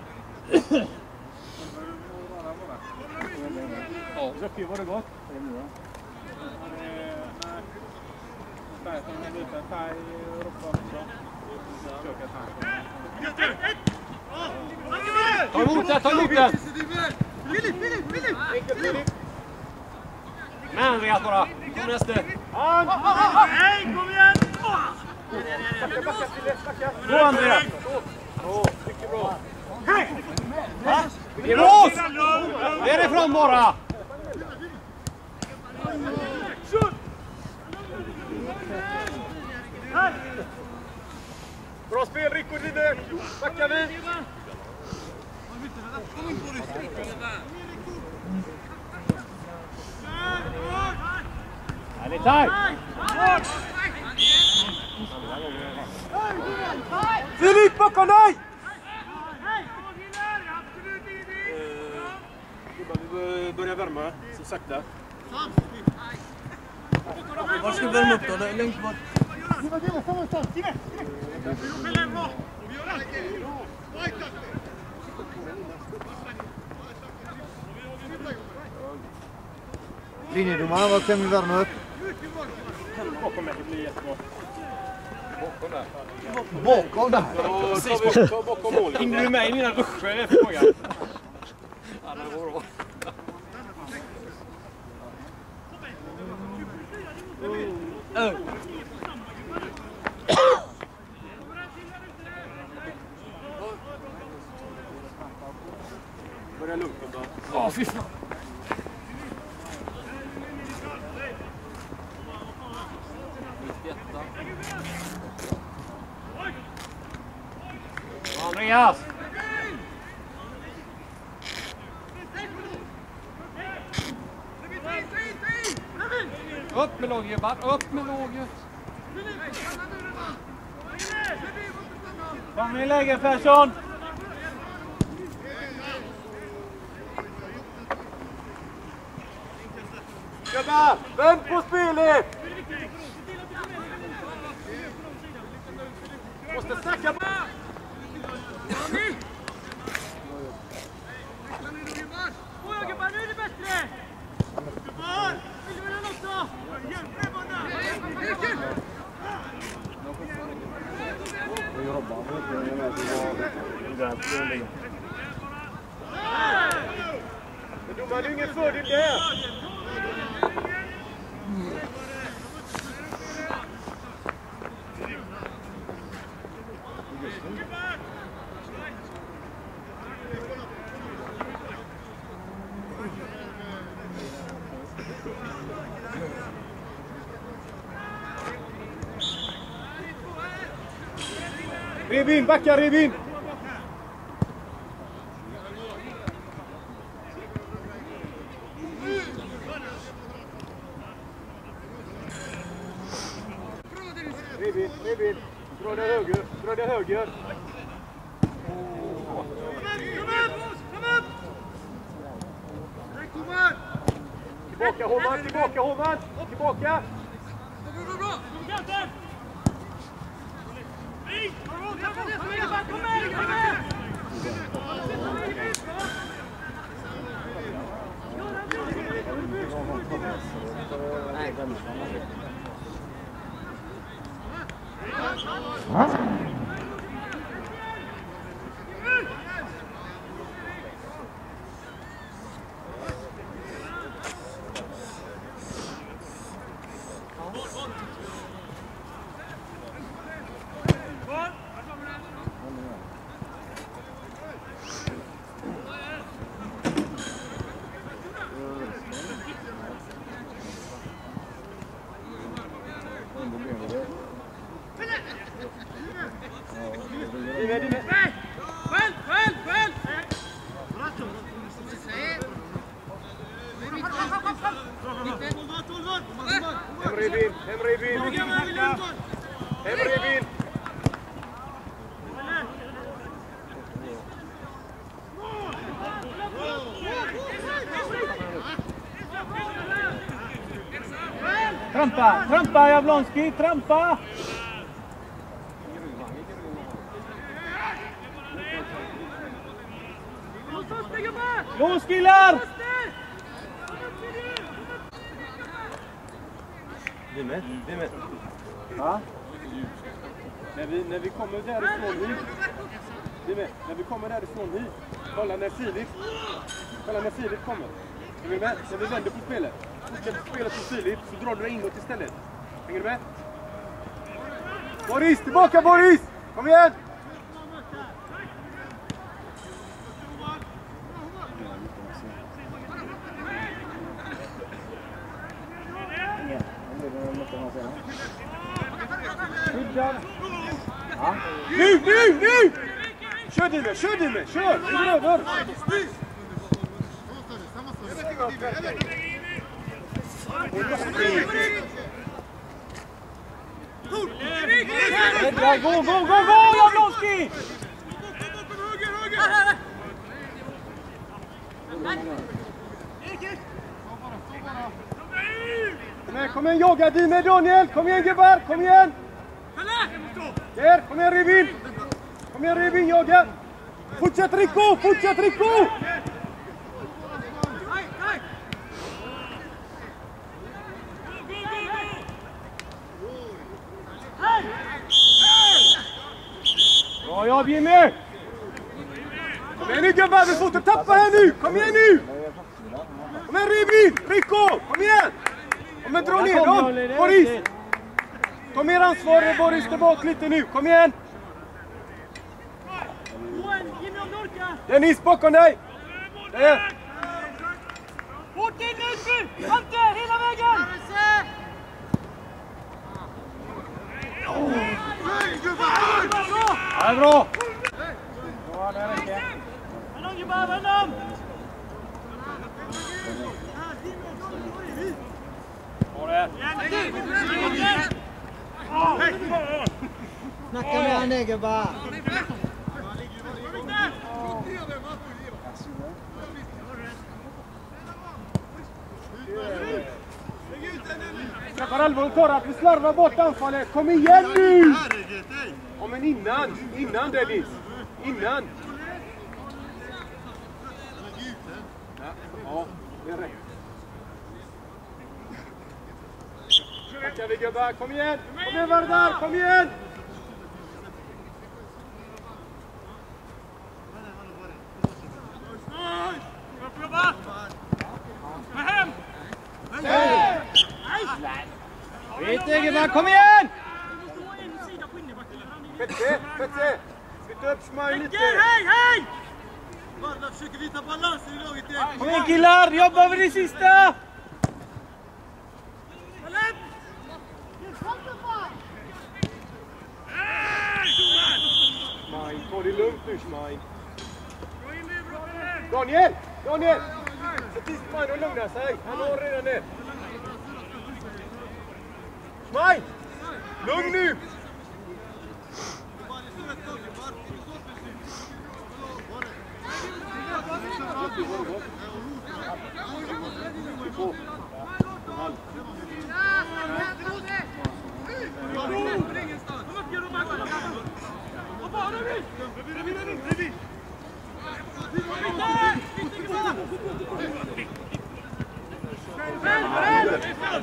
Ja, Jocke, var det gott? Ta emot den, ta emot den! Filip, Filip, Filip! Med Andreas bara! Kom nästa! Nej, kom igen! Gå Andreas! Åh, mycket bra. Ros! Därifrån bara! Bra spel, Rico, driver! Backar vi! Härligt tajt! Filip, bakom dig! Vi börjar värma, så sakta. Var ska vi värma upp då? Längst bort. Linjedomaren, vad kan vi värma upp? Bakom mig, det blir jättebra. Bakom där. Bakom där? Ja, ta bakom målet. Hinner du med i mina ruscher, är frågan. Ja, det går bra. Börja lugnt då. Ja, fy fan. Andreas! Upp med låget, bara upp med låget. Kom i läge, Persson! Gubbar, vänd på spelet! Måste snacka på! Oj, gubbar, nu är det bättre! Gubbar, vill du göra något då? Men domaren är ingen fördel där! Revin, backa Revin! Revin, Revin! Dra det höger, dra det höger! Tillbaka Håman, tillbaka Håman! Tillbaka! Nej, den Emre bin, Emre bin. Emre bin. Trampa, trampa Jablonski, trampa! Lås killar! Vi med, vi med. Ja? När vi, när vi kommer därifrån hit. Vi med, när vi kommer därifrån hit. Kolla när Filip. Kolla när Filip kommer. Är vi med? När vi vänder på spelet. Fortsätter spelet på Filip så drar du inåt istället. Hänger du med? Boris, tillbaka Boris! Kom igen! Ja. Nu, nu, nu! Kör du med, kör du med, kör! Det är över! Gå, gå, gå, gå, Jablonski! Nej, kom igen, jaga dig med Daniel! Kom igen gubbar, kom igen! Där, kom igen Revin! Kom igen Revin, jaga! Fortsätt Rico, fortsätt Rico! Bra jobb Jimmy! Kom igen nu gubbar, vi får inte tappa här nu! Kom igen nu! Kom igen Revin, Rico, kom igen! Kom igen, dra ner dem! Boris! Ta mer ansvar Boris, tillbaka lite nu, kom igen! Dennis, bakom dig! Där! Fort in nu! Ante, hela vägen! Ja, bra! Ja, det räcker. Vänd gubbar, vänd om! Bra där! Snacka med han där gubbar! Skaffar allvar och tar att vi slarvar bort anfallet. Kom igen nu! Ja, men innan. Innan Dennis. Innan. Ja, ja det är rätt. Tackar vi gubbar. Kom igen. Kom igen Vardar. Kom igen. Vet gubbar, kom igen! Petse, Petse. Flytta upp Schmaj lite. Hej, hej! Varda försöker visa balans i laget. Kom igen killar, jobba med det sista! Schmaj, ta det lugnt nu Schmaj. Daniel, Daniel. Se till Schmaj och lugna sig. Han har redan det. Schmaj! Lugn nu!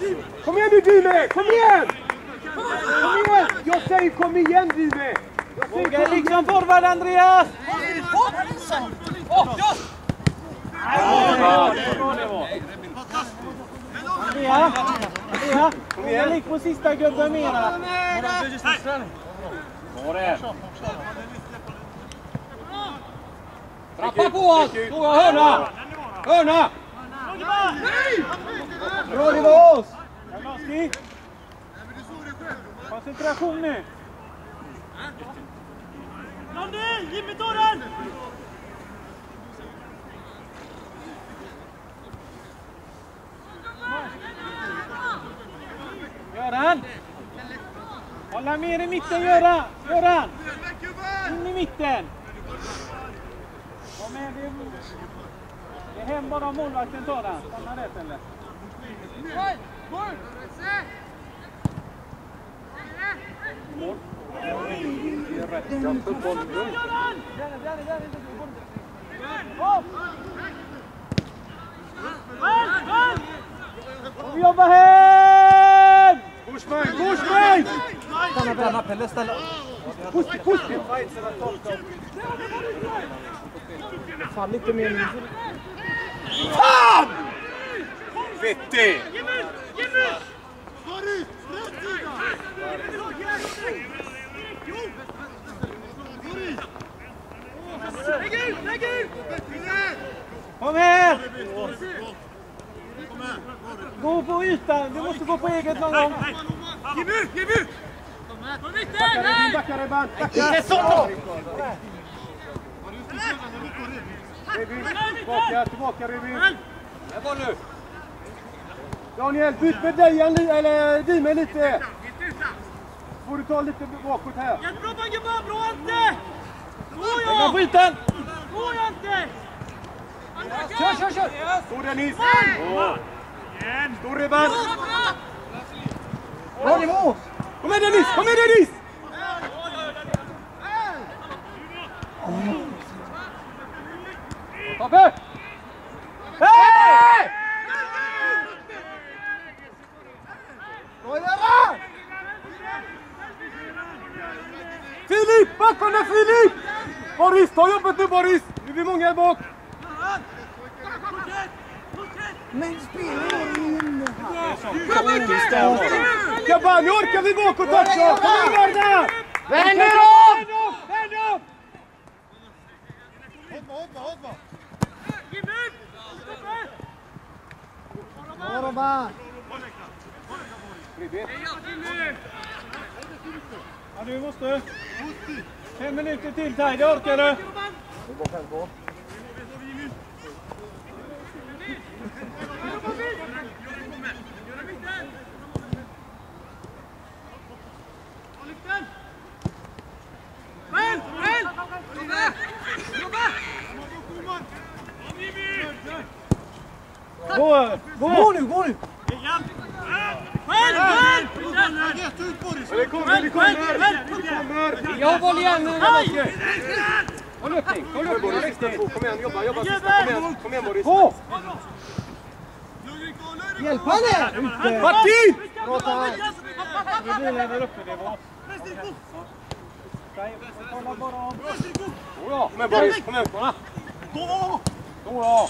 Kom igen nu Dime! Kom igen! Kom igen! Jag säger kom igen Dime! Våga liksom forward Andreas! Andrea! Andrea! Våga lik på sista gubben mera! Var det? Trappa på oss! Stora hörna! Hörna! Bra det var oss! Koncentration nu! Landi! Jimmy tar den! Göran! Hålla mer i mitten, Göran! Göran! In i mitten! Kom med, det är hem bara om målvakten tar den. Stanna rätt eller? Mål. Det är rätt. Jag får boll nu. Vi jobbar hem! Bushman! Bushman! Stanna, stanna, Pelle, ställa. Push, push! Fan, lite mer nu. Fan! Vettig! Lägg ut, lägg ut! Kom här! Gå på ytan, du måste gå på eget någon gång. Ge ut, ge ut! Backa Reban, backa! Tillbaka, tillbaka Rubin. Här var nu. Daniel, byt med dig eller Dime lite. Får du ta lite bakåt här. Jättebra Baggebra, bra Ante! Gå på ytan! Gå Ante! Kör, kör, kör! Stor Dennis! Stor Reban! Bra nivå! Kom igen Dennis, kom igen Dennis! Tobbe! Hej! Bra Göran! Filip, backa nu Filip! Boris, ta jobbet nu Boris! Nu är vi många här bak! Men spelar in! Gabbar, nu orkar vi bakåt också! Kom igen där! Vänd er om! Vänd om! Hoppa, hoppa, hoppa! Bra Robban! Ja, du måste. Fem minuter till, Taj, det orkar du. Det går fem på. Väl, väl! Jobba! Gå, gå nu, gå nu. Väl, väl! Det kommer, det kommer. Jag håller igen nu. Håll upp dig, håll upp dig. Kom igen, jobba, jobba sista. Kom igen, kom igen Boris. Gå! Hjälp henne! Martin! Bra Taj! Vi vilar där uppe, det var. Kolla bara om. Kom igen Boris, kom igen. Gå! Gå!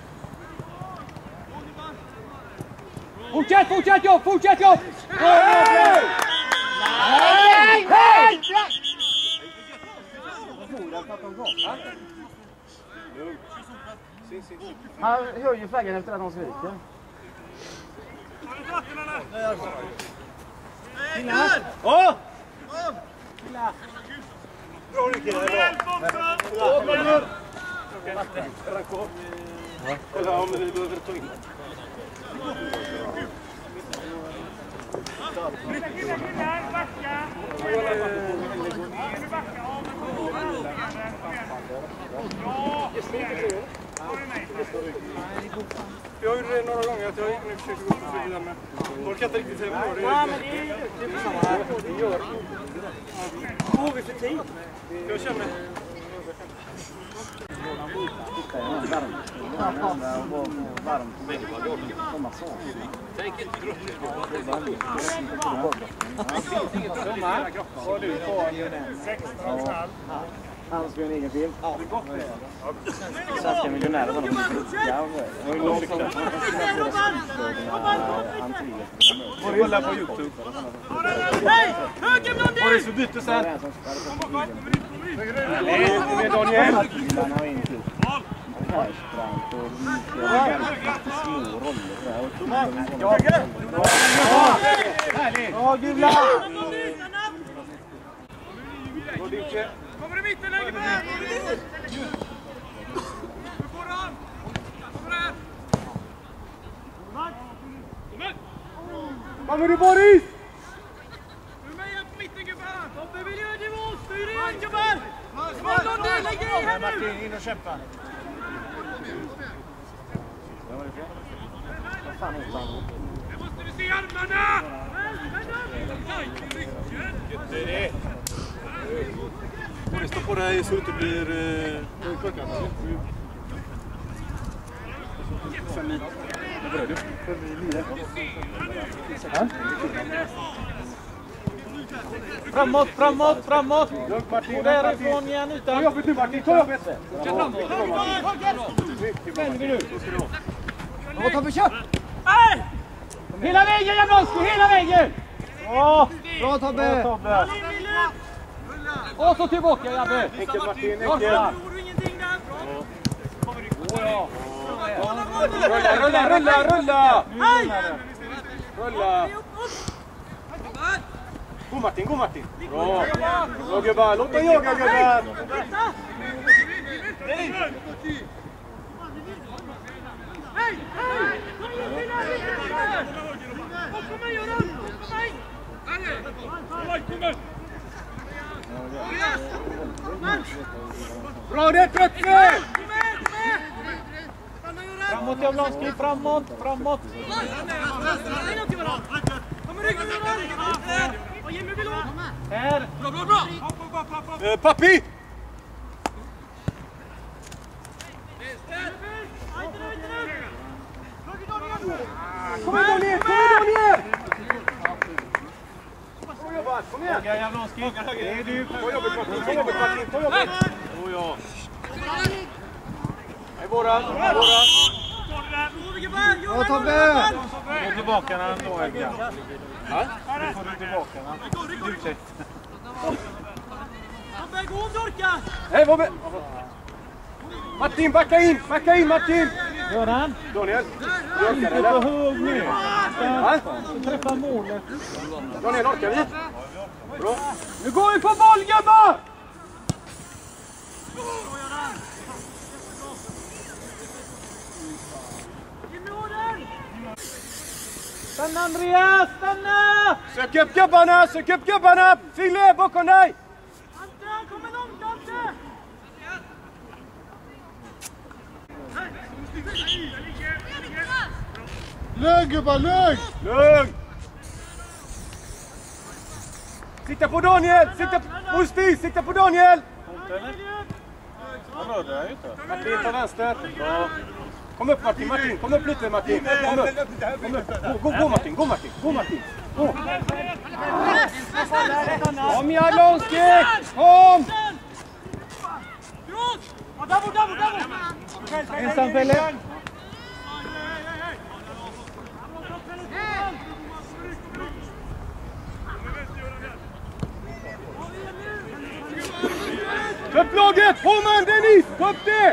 Fortsätt, fortsätt jobb, fortsätt jobb! Nej! Nej! Nej! Han höjer flaggan efter att han skriker. Killar! Åh! Killar! Bra nu killar! Kolla om vi behöver ta in. Jag gjorde det några gånger att jag nu försöker gå på sidan men folk kan inte riktigt säga vad det är. Ja, men det är ju typ samma här. Det gör vad har vi för tid? Jag känner... varmt. Komma så. Tänk inte grupper. Och du får ju den. Han ska ju en egen film. Ja, det är gott det. Svenska miljonärer var de rika. Och en lång film. Får du kolla på YouTube. Hej! Höger Blondin! Boris, vi byter sen. Med Daniel. Han har in till. Persbrandt och små roller. Ja, gula! Kommer i mitten, lägger på här! Du får han! Kommer här! Kommer du, Boris? Du är med på mitten, gubbar! Tobbe vill göra nivå! Styr igen, gubbar! Kom on, Lundin, lägg dig här nu! Martin, in och kämpa. Vad fan är det? Nu måste du se armarna! Boris, stå på dig så det inte blir eh, klockan. Fem mil. Vad börjar du? Fem mil. Framåt, framåt, framåt! Lugnt, Martin. Och därifrån igen utan. Ta jobbet nu, Martin. Ta jobbet. Vänder vi nu. Ja, Tobbe, kör! Hela vägen, Jablonski! Hela vägen! Ja, bra Tobbe! Bra, Tobbe. Och så tillbaka, Jabbe! Enkelt, Martin. Enkelt. Gjorde du ingenting där? Bra! Rulla, rulla, rulla, rulla! Rulla! Gå Martin, gå Martin! Bra! Bra gubbar, låt mig jaga gubbar! Hej! Hej! Kom igen, Tina! Kom igen, Göran! Kom igen! Kom igen! Bra det, Tröttve! Framåt, Jablonski! Framåt, framåt! Kommer ryggen, Göran! Vad Jimmy vill ha? Här! Bra, bra, bra! Eh, Pappi! Kom igen Daniel, kom igen Daniel! Bra jobbat, kom igen! Jaga, Jablonski! Det är du, ta jobbet Martin, ta jobbet Martin, ta jobbet! Oh, ja. Det är våran, det är våran! Ja, Tobbe! Gå tillbaka när han når Edgar. Ja? Nu får du tillbaka när han ursäkta. Tobbe, gå om du orkar! Hej, vad be... Martin, backa in, backa in Martin! Gör han? Daniel, du orkar Du är eller? på hög nu. Ja? Träffa målet. Daniel, orkar vi? Bra. Nu går vi på boll, gubbar! Stanna Andreas, stanna! Sök upp gubbarna, sök upp gubbarna! Fille, bakom dig! Ante, kommer långt, Ante! Lugn gubbar, lugn! Lugn! Sikta på Daniel! Sikta på Musti! Sikta på Daniel! Han rörde dig inte. Martin, ta vänster. Bra. Kom upp Martin, Martin. Kom upp lite Martin. Kom upp. Kom upp. Gå, gå, gå Martin, gå Martin. Gå Martin. Gå. Kom Jablonski! Kom! Ensam Pelle. Ta upp laget! Håman, Dennis! Ta upp det!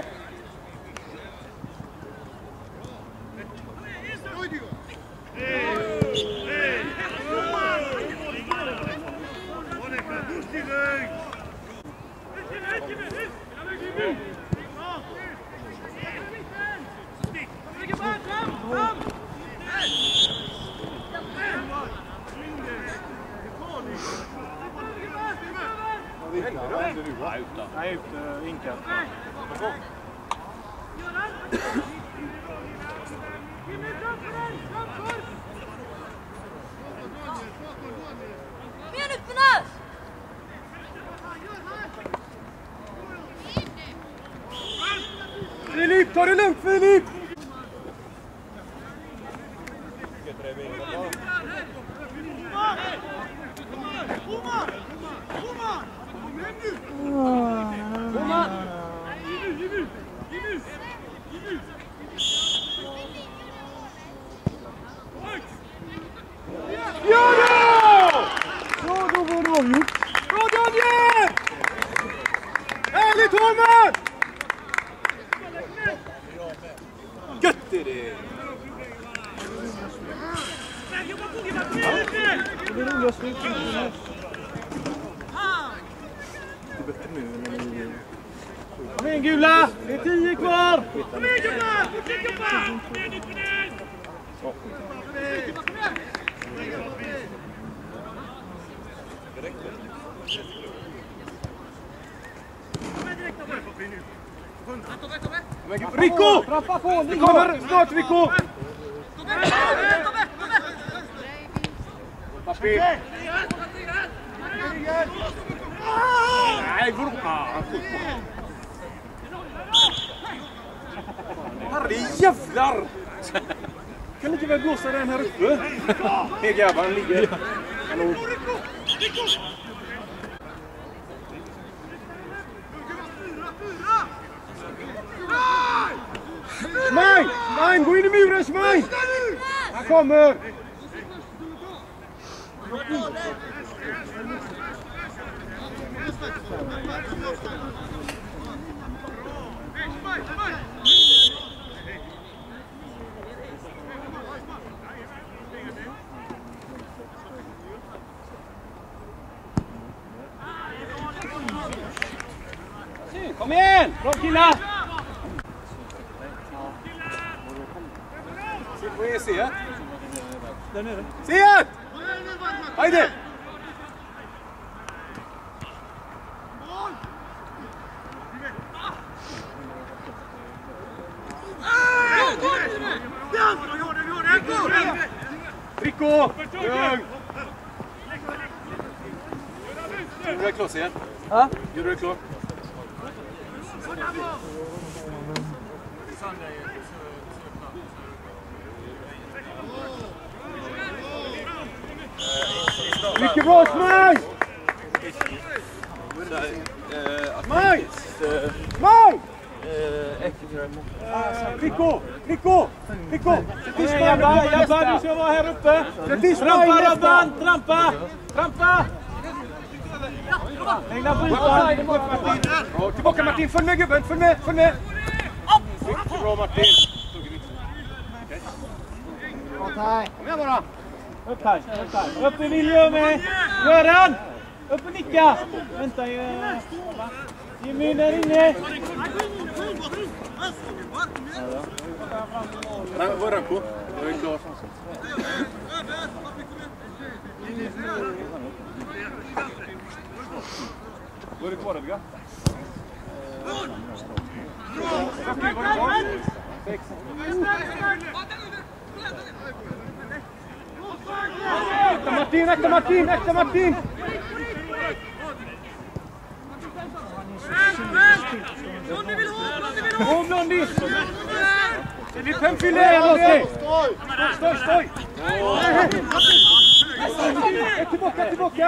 Nej, ut, inkat. Minuterna! Filip, ta det lugnt Filip! Gör det! Ja, då var det avgjort. Bra Daniel! Härligt Holmen! Gött är det! Det är roligast ut. Kom igen Gula! Det är tio kvar! Kom igen Gula! Fortsätt jobba! Rico! Det kommer snart Rico! Pappi! Nej, vad Harry jävlar! Kan inte väl blåsa den här uppe? Hej grabbar, han ligger. Hallå. Schmein! Schmein, gå in i muren, Schmein! Han kommer! Kom igen! Bra killar! Vad är Seat? Där nere. Seat! Hejde! Rico! Lugn! Gjorde du det klart igen? Ja? Gjorde du det klart? Mycket bra, Smaj! Smaj! Smaj! Rico! Rico! Rico! Jabba, Jabba, du ska vara här uppe! Trampa, Rabban! Trampa! Trampa! Lägg på ytan! Tillbaka Martin, följ med gubben! Följ med, följ med! Mycket bra Martin! Kom igen bara! Upp här, upp här. Upp i miljö med Göran! Upp och nicka! Vänta, Jimmy där inne! Nej, vad är det på? Jag är klar. Vad är det kvar, Edgar? Sex. Äkta Martin, äkta Martin, äkta Martin! Blondi vill ha, Blondi vill ha! Åh, Blondi! Det är fem fyller, Blondi! Stoj, stoj! Tillbaka, tillbaka!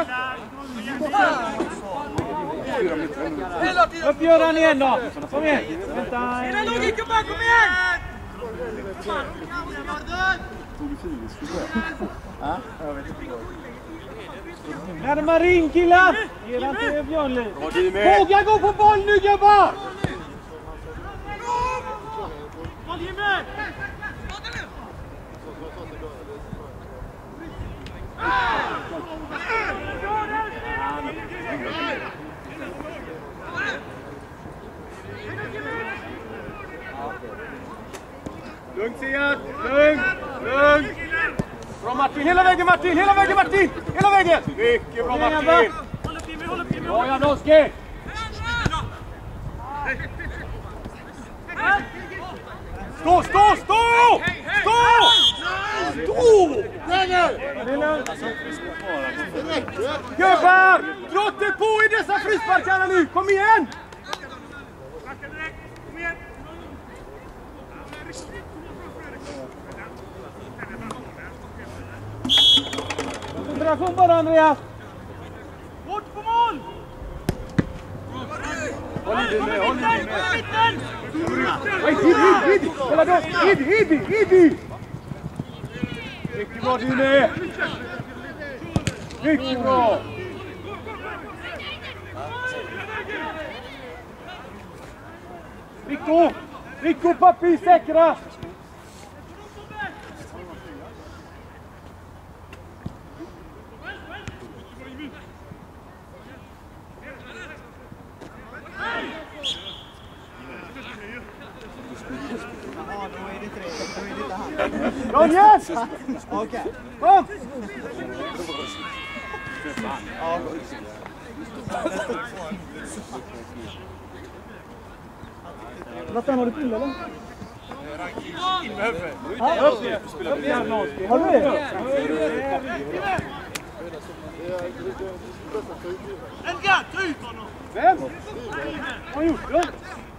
Upp Göran igen då! Kom igen! Vänta! Hela logik upp här, kom igen! Närmare in killar! Gera inte Björnli. Våga gå på boll nu gubbar! Lugn Siad, lugn, lugn. Bra Martin, hela vägen Martin, hela vägen Martin, hela vägen. Mycket bra Martin. Bra Janowski. Stå, stå, stå! Stå! Stå! Gubbar, dra inte på i dessa frisparkarna nu, kom igen! Koncentration bara, Andreas! Bort på mål! Håll i dig med, håll i dig med! Nej, Idi, Idi! Kolla då! Idi, Idi, Idi! Mycket bra, du med! Mycket bra! Rico! Rico, pappi, säkra! Daniel! Okej. Kom! Vad har du till eller? Upp igen! Upp igen! Har du det? Vem? Vad har gjort det?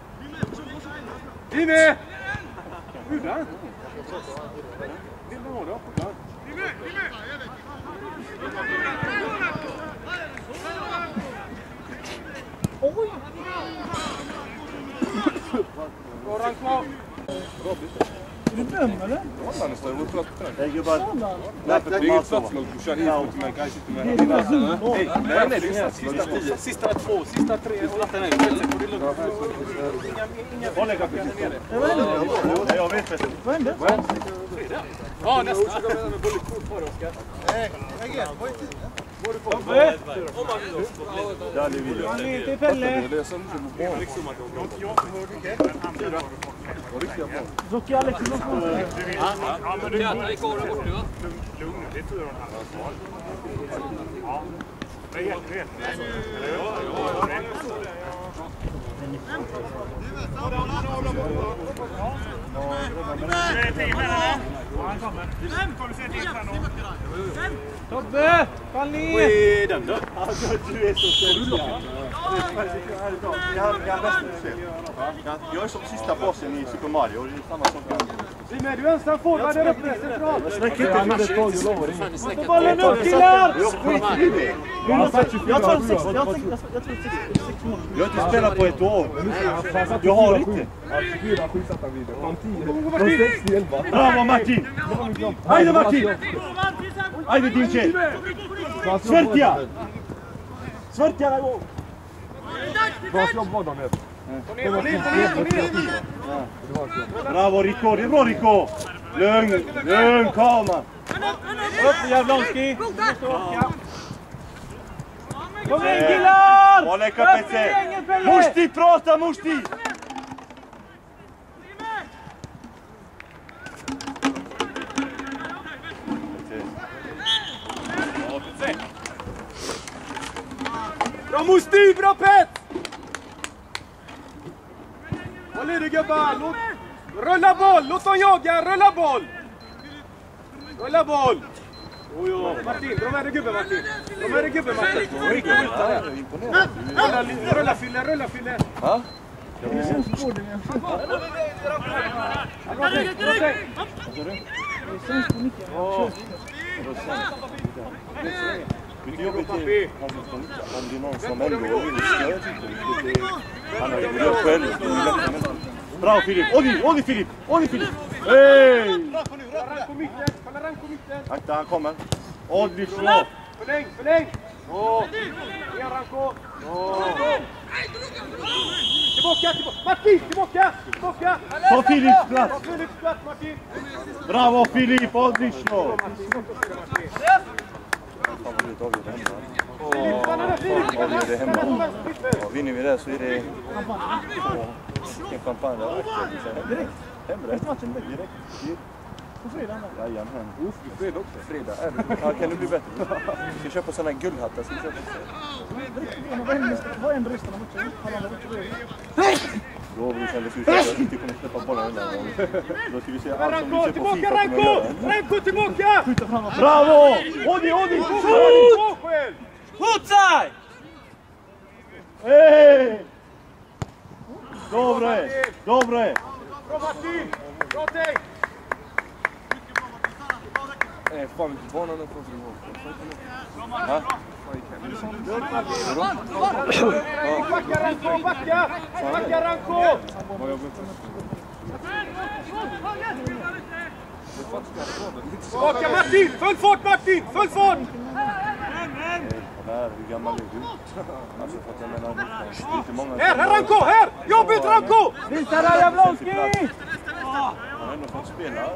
Vi med! Hur han? Vill man ha det? Hur Vi med! Vi med! Oj! Var han kvar? Är du döm eller? Hollandet står ju mot plats på den. Det är bara... Näppet blir inget platsmål. Du kör hit mot mig. Kaj sitter med här. Nej, nej, nej. Det är sista tio. Sista två. Sista tre. Och latten är det. Håll dig kapten. Jag vet inte. Vad hände? Ja, nästan. Nej, jag var i tiden. Tobbe! Där är vi. Han är inte Pelle. Det är som du är liksom att Zucchi Alex. Jävlar, gick av där borta, va? Lugn, det är tur och en halv svar. Ja, det är jätterätt. Eller hur? Tobbe! Fall ner! Vad är den då? Alltså, du är så snäll. Jag är som sista bossen i Super Mario. Det är samma sak. Vi med, du är ensam forward där uppe, centralt! Släck inte med det tag, jag lovar. Få bollen upp, killar! Jag skiter i det. Jag tror sex, jag tror sex, Jag har inte spelat på ett år. Jag har inte. Bravo Martin! Ajde Martin! Ajde din tjej! Svertja! Svertja där går! Bravo Rico, det är bra Rico! Lugn, lugn, Karlman! Upp Javlonski! Kom igen killar! Bra läcka Petse! Musti, prata Musti! Bra Musti, bra Pet! Håll i dig gubbar! Låt... Rulla boll, låt dem jaga, rulla boll! Rulla boll! Oh, jo. Martin, dra med dig gubben Martin! Dra med dig gubben Martin! Rico skjuta där! Rulla, rulla Fille, rulla Fille! Ja? det känns på det. Det känns på mycket. Det är jobbigt om det är någon som ändå vill stöd. Han har ju gjort själv. Bra Filip! Odi, Odi Filip! Odi Filip! Hej! Ranko mitten, kolla Ranko mitten! Akta, han kommer. Odi slå! Förläng, förläng! Åh! Igen Ranko! Åh! Tillbaka, tillbaka! Martin, tillbaka! Tillbaka! Ta Filips plats! Ta Filips plats Martin! Bravo Filip! Odi slå! Avgör det hemma. Ja, vinner vi det så är det en champagne där. Direkt. Hemrätt. Direkt. På fredag. Jajamän. Uff, det är fredag också. Fredag är det. Ja, kan det bli bättre? Vi ska köpa sådana guldhattar. Ska vi köpa. Vad är en rösten av matchen? Då vi kändes ut att vi inte kommer släppa bollen den gången. Då ska vi se allt som vi Ranko, ser på tillbaka FIFA. Ranko! Ranko, tillbaka! Bravo! Odi, Odi! Skjut! Putsaj! Hej! Dobre! Dobre! Bra Martin! Bra tänk! Nej, fan inte barnen får sig ihåg. Va? Backa Ranko, backa! Backa Ranko! Skaka Martin! Full fart Martin! Full fart! Där, hur gammal är du? Alltså för att jag menar, det är inte många... Här, här Ranko! Här! Jobbigt Ranko! Visa dig Jablonski! Han har ändå fått spela.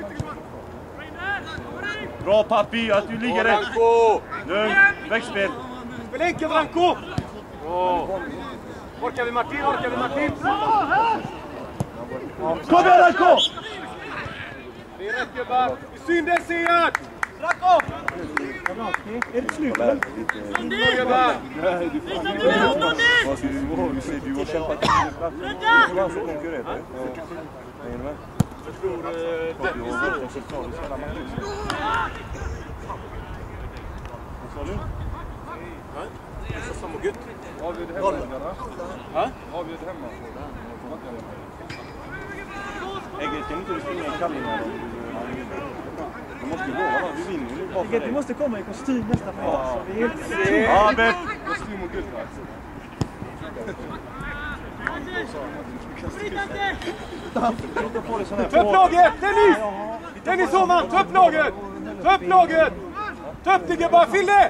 Bra pappi, att du ligger rätt. Lugn, växtspel. Spela enkelt Ranko! Orkar vi Martin? Orkar vi Martin? Kom igen Ranko! Det är rätt gubbar. Synd det ser! Ranko! Är det slut eller? Bra gubbar! Nej, du får inte. Vad ska du vara? Du ser, du har kämpat till din plats. Du har så konkurrent. Hänger du med? Jag tror det. Du har varit central i hela matchen. Vad sa du? Det är så samma gött. Avgör det hemma. Ha? Avgör det hemma. Egge, kan inte du springa i kallingar? Du måste ju gå, va? Vi vinner ju bara för dig. Du måste komma i kostym nästa fas. Vi är helt... Ja, men... Kostym och guld. Ta upp laget! Dennis! Dennis Åhman, ta upp laget! Ta upp laget! Ta upp det gubbar, fyll det!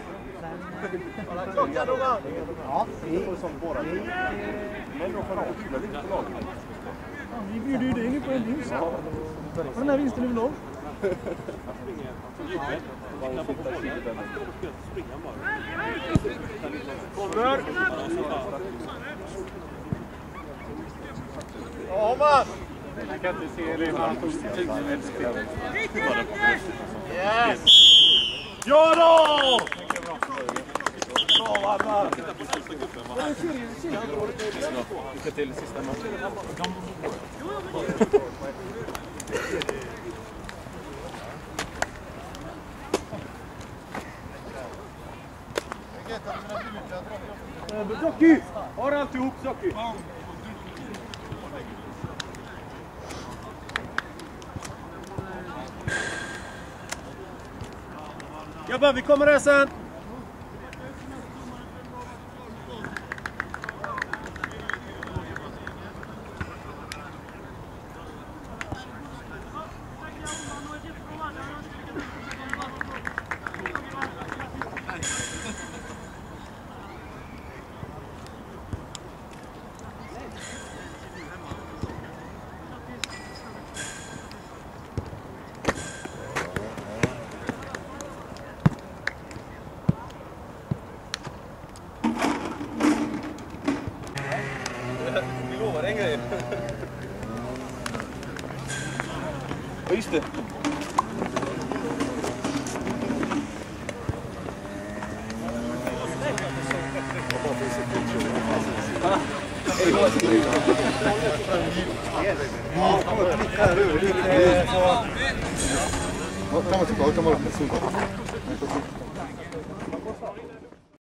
Ja, det är som bara. Men då får du fylla lite på laget. Vi bjuder ju dig nu på en vinst. Och den här vinsten är väl låg? Kommer! Ja, man! Jag kan inte se det, man tog tusen ett spel. Yes! Ja då! Bra, Varnar! Lycka till sista matchen. Zocki! Har alltihop, Zocki! Jobbar, vi kommer här sen! Vi lovar en grej. Ja, just det. Kan man tillbaka, kan man upp med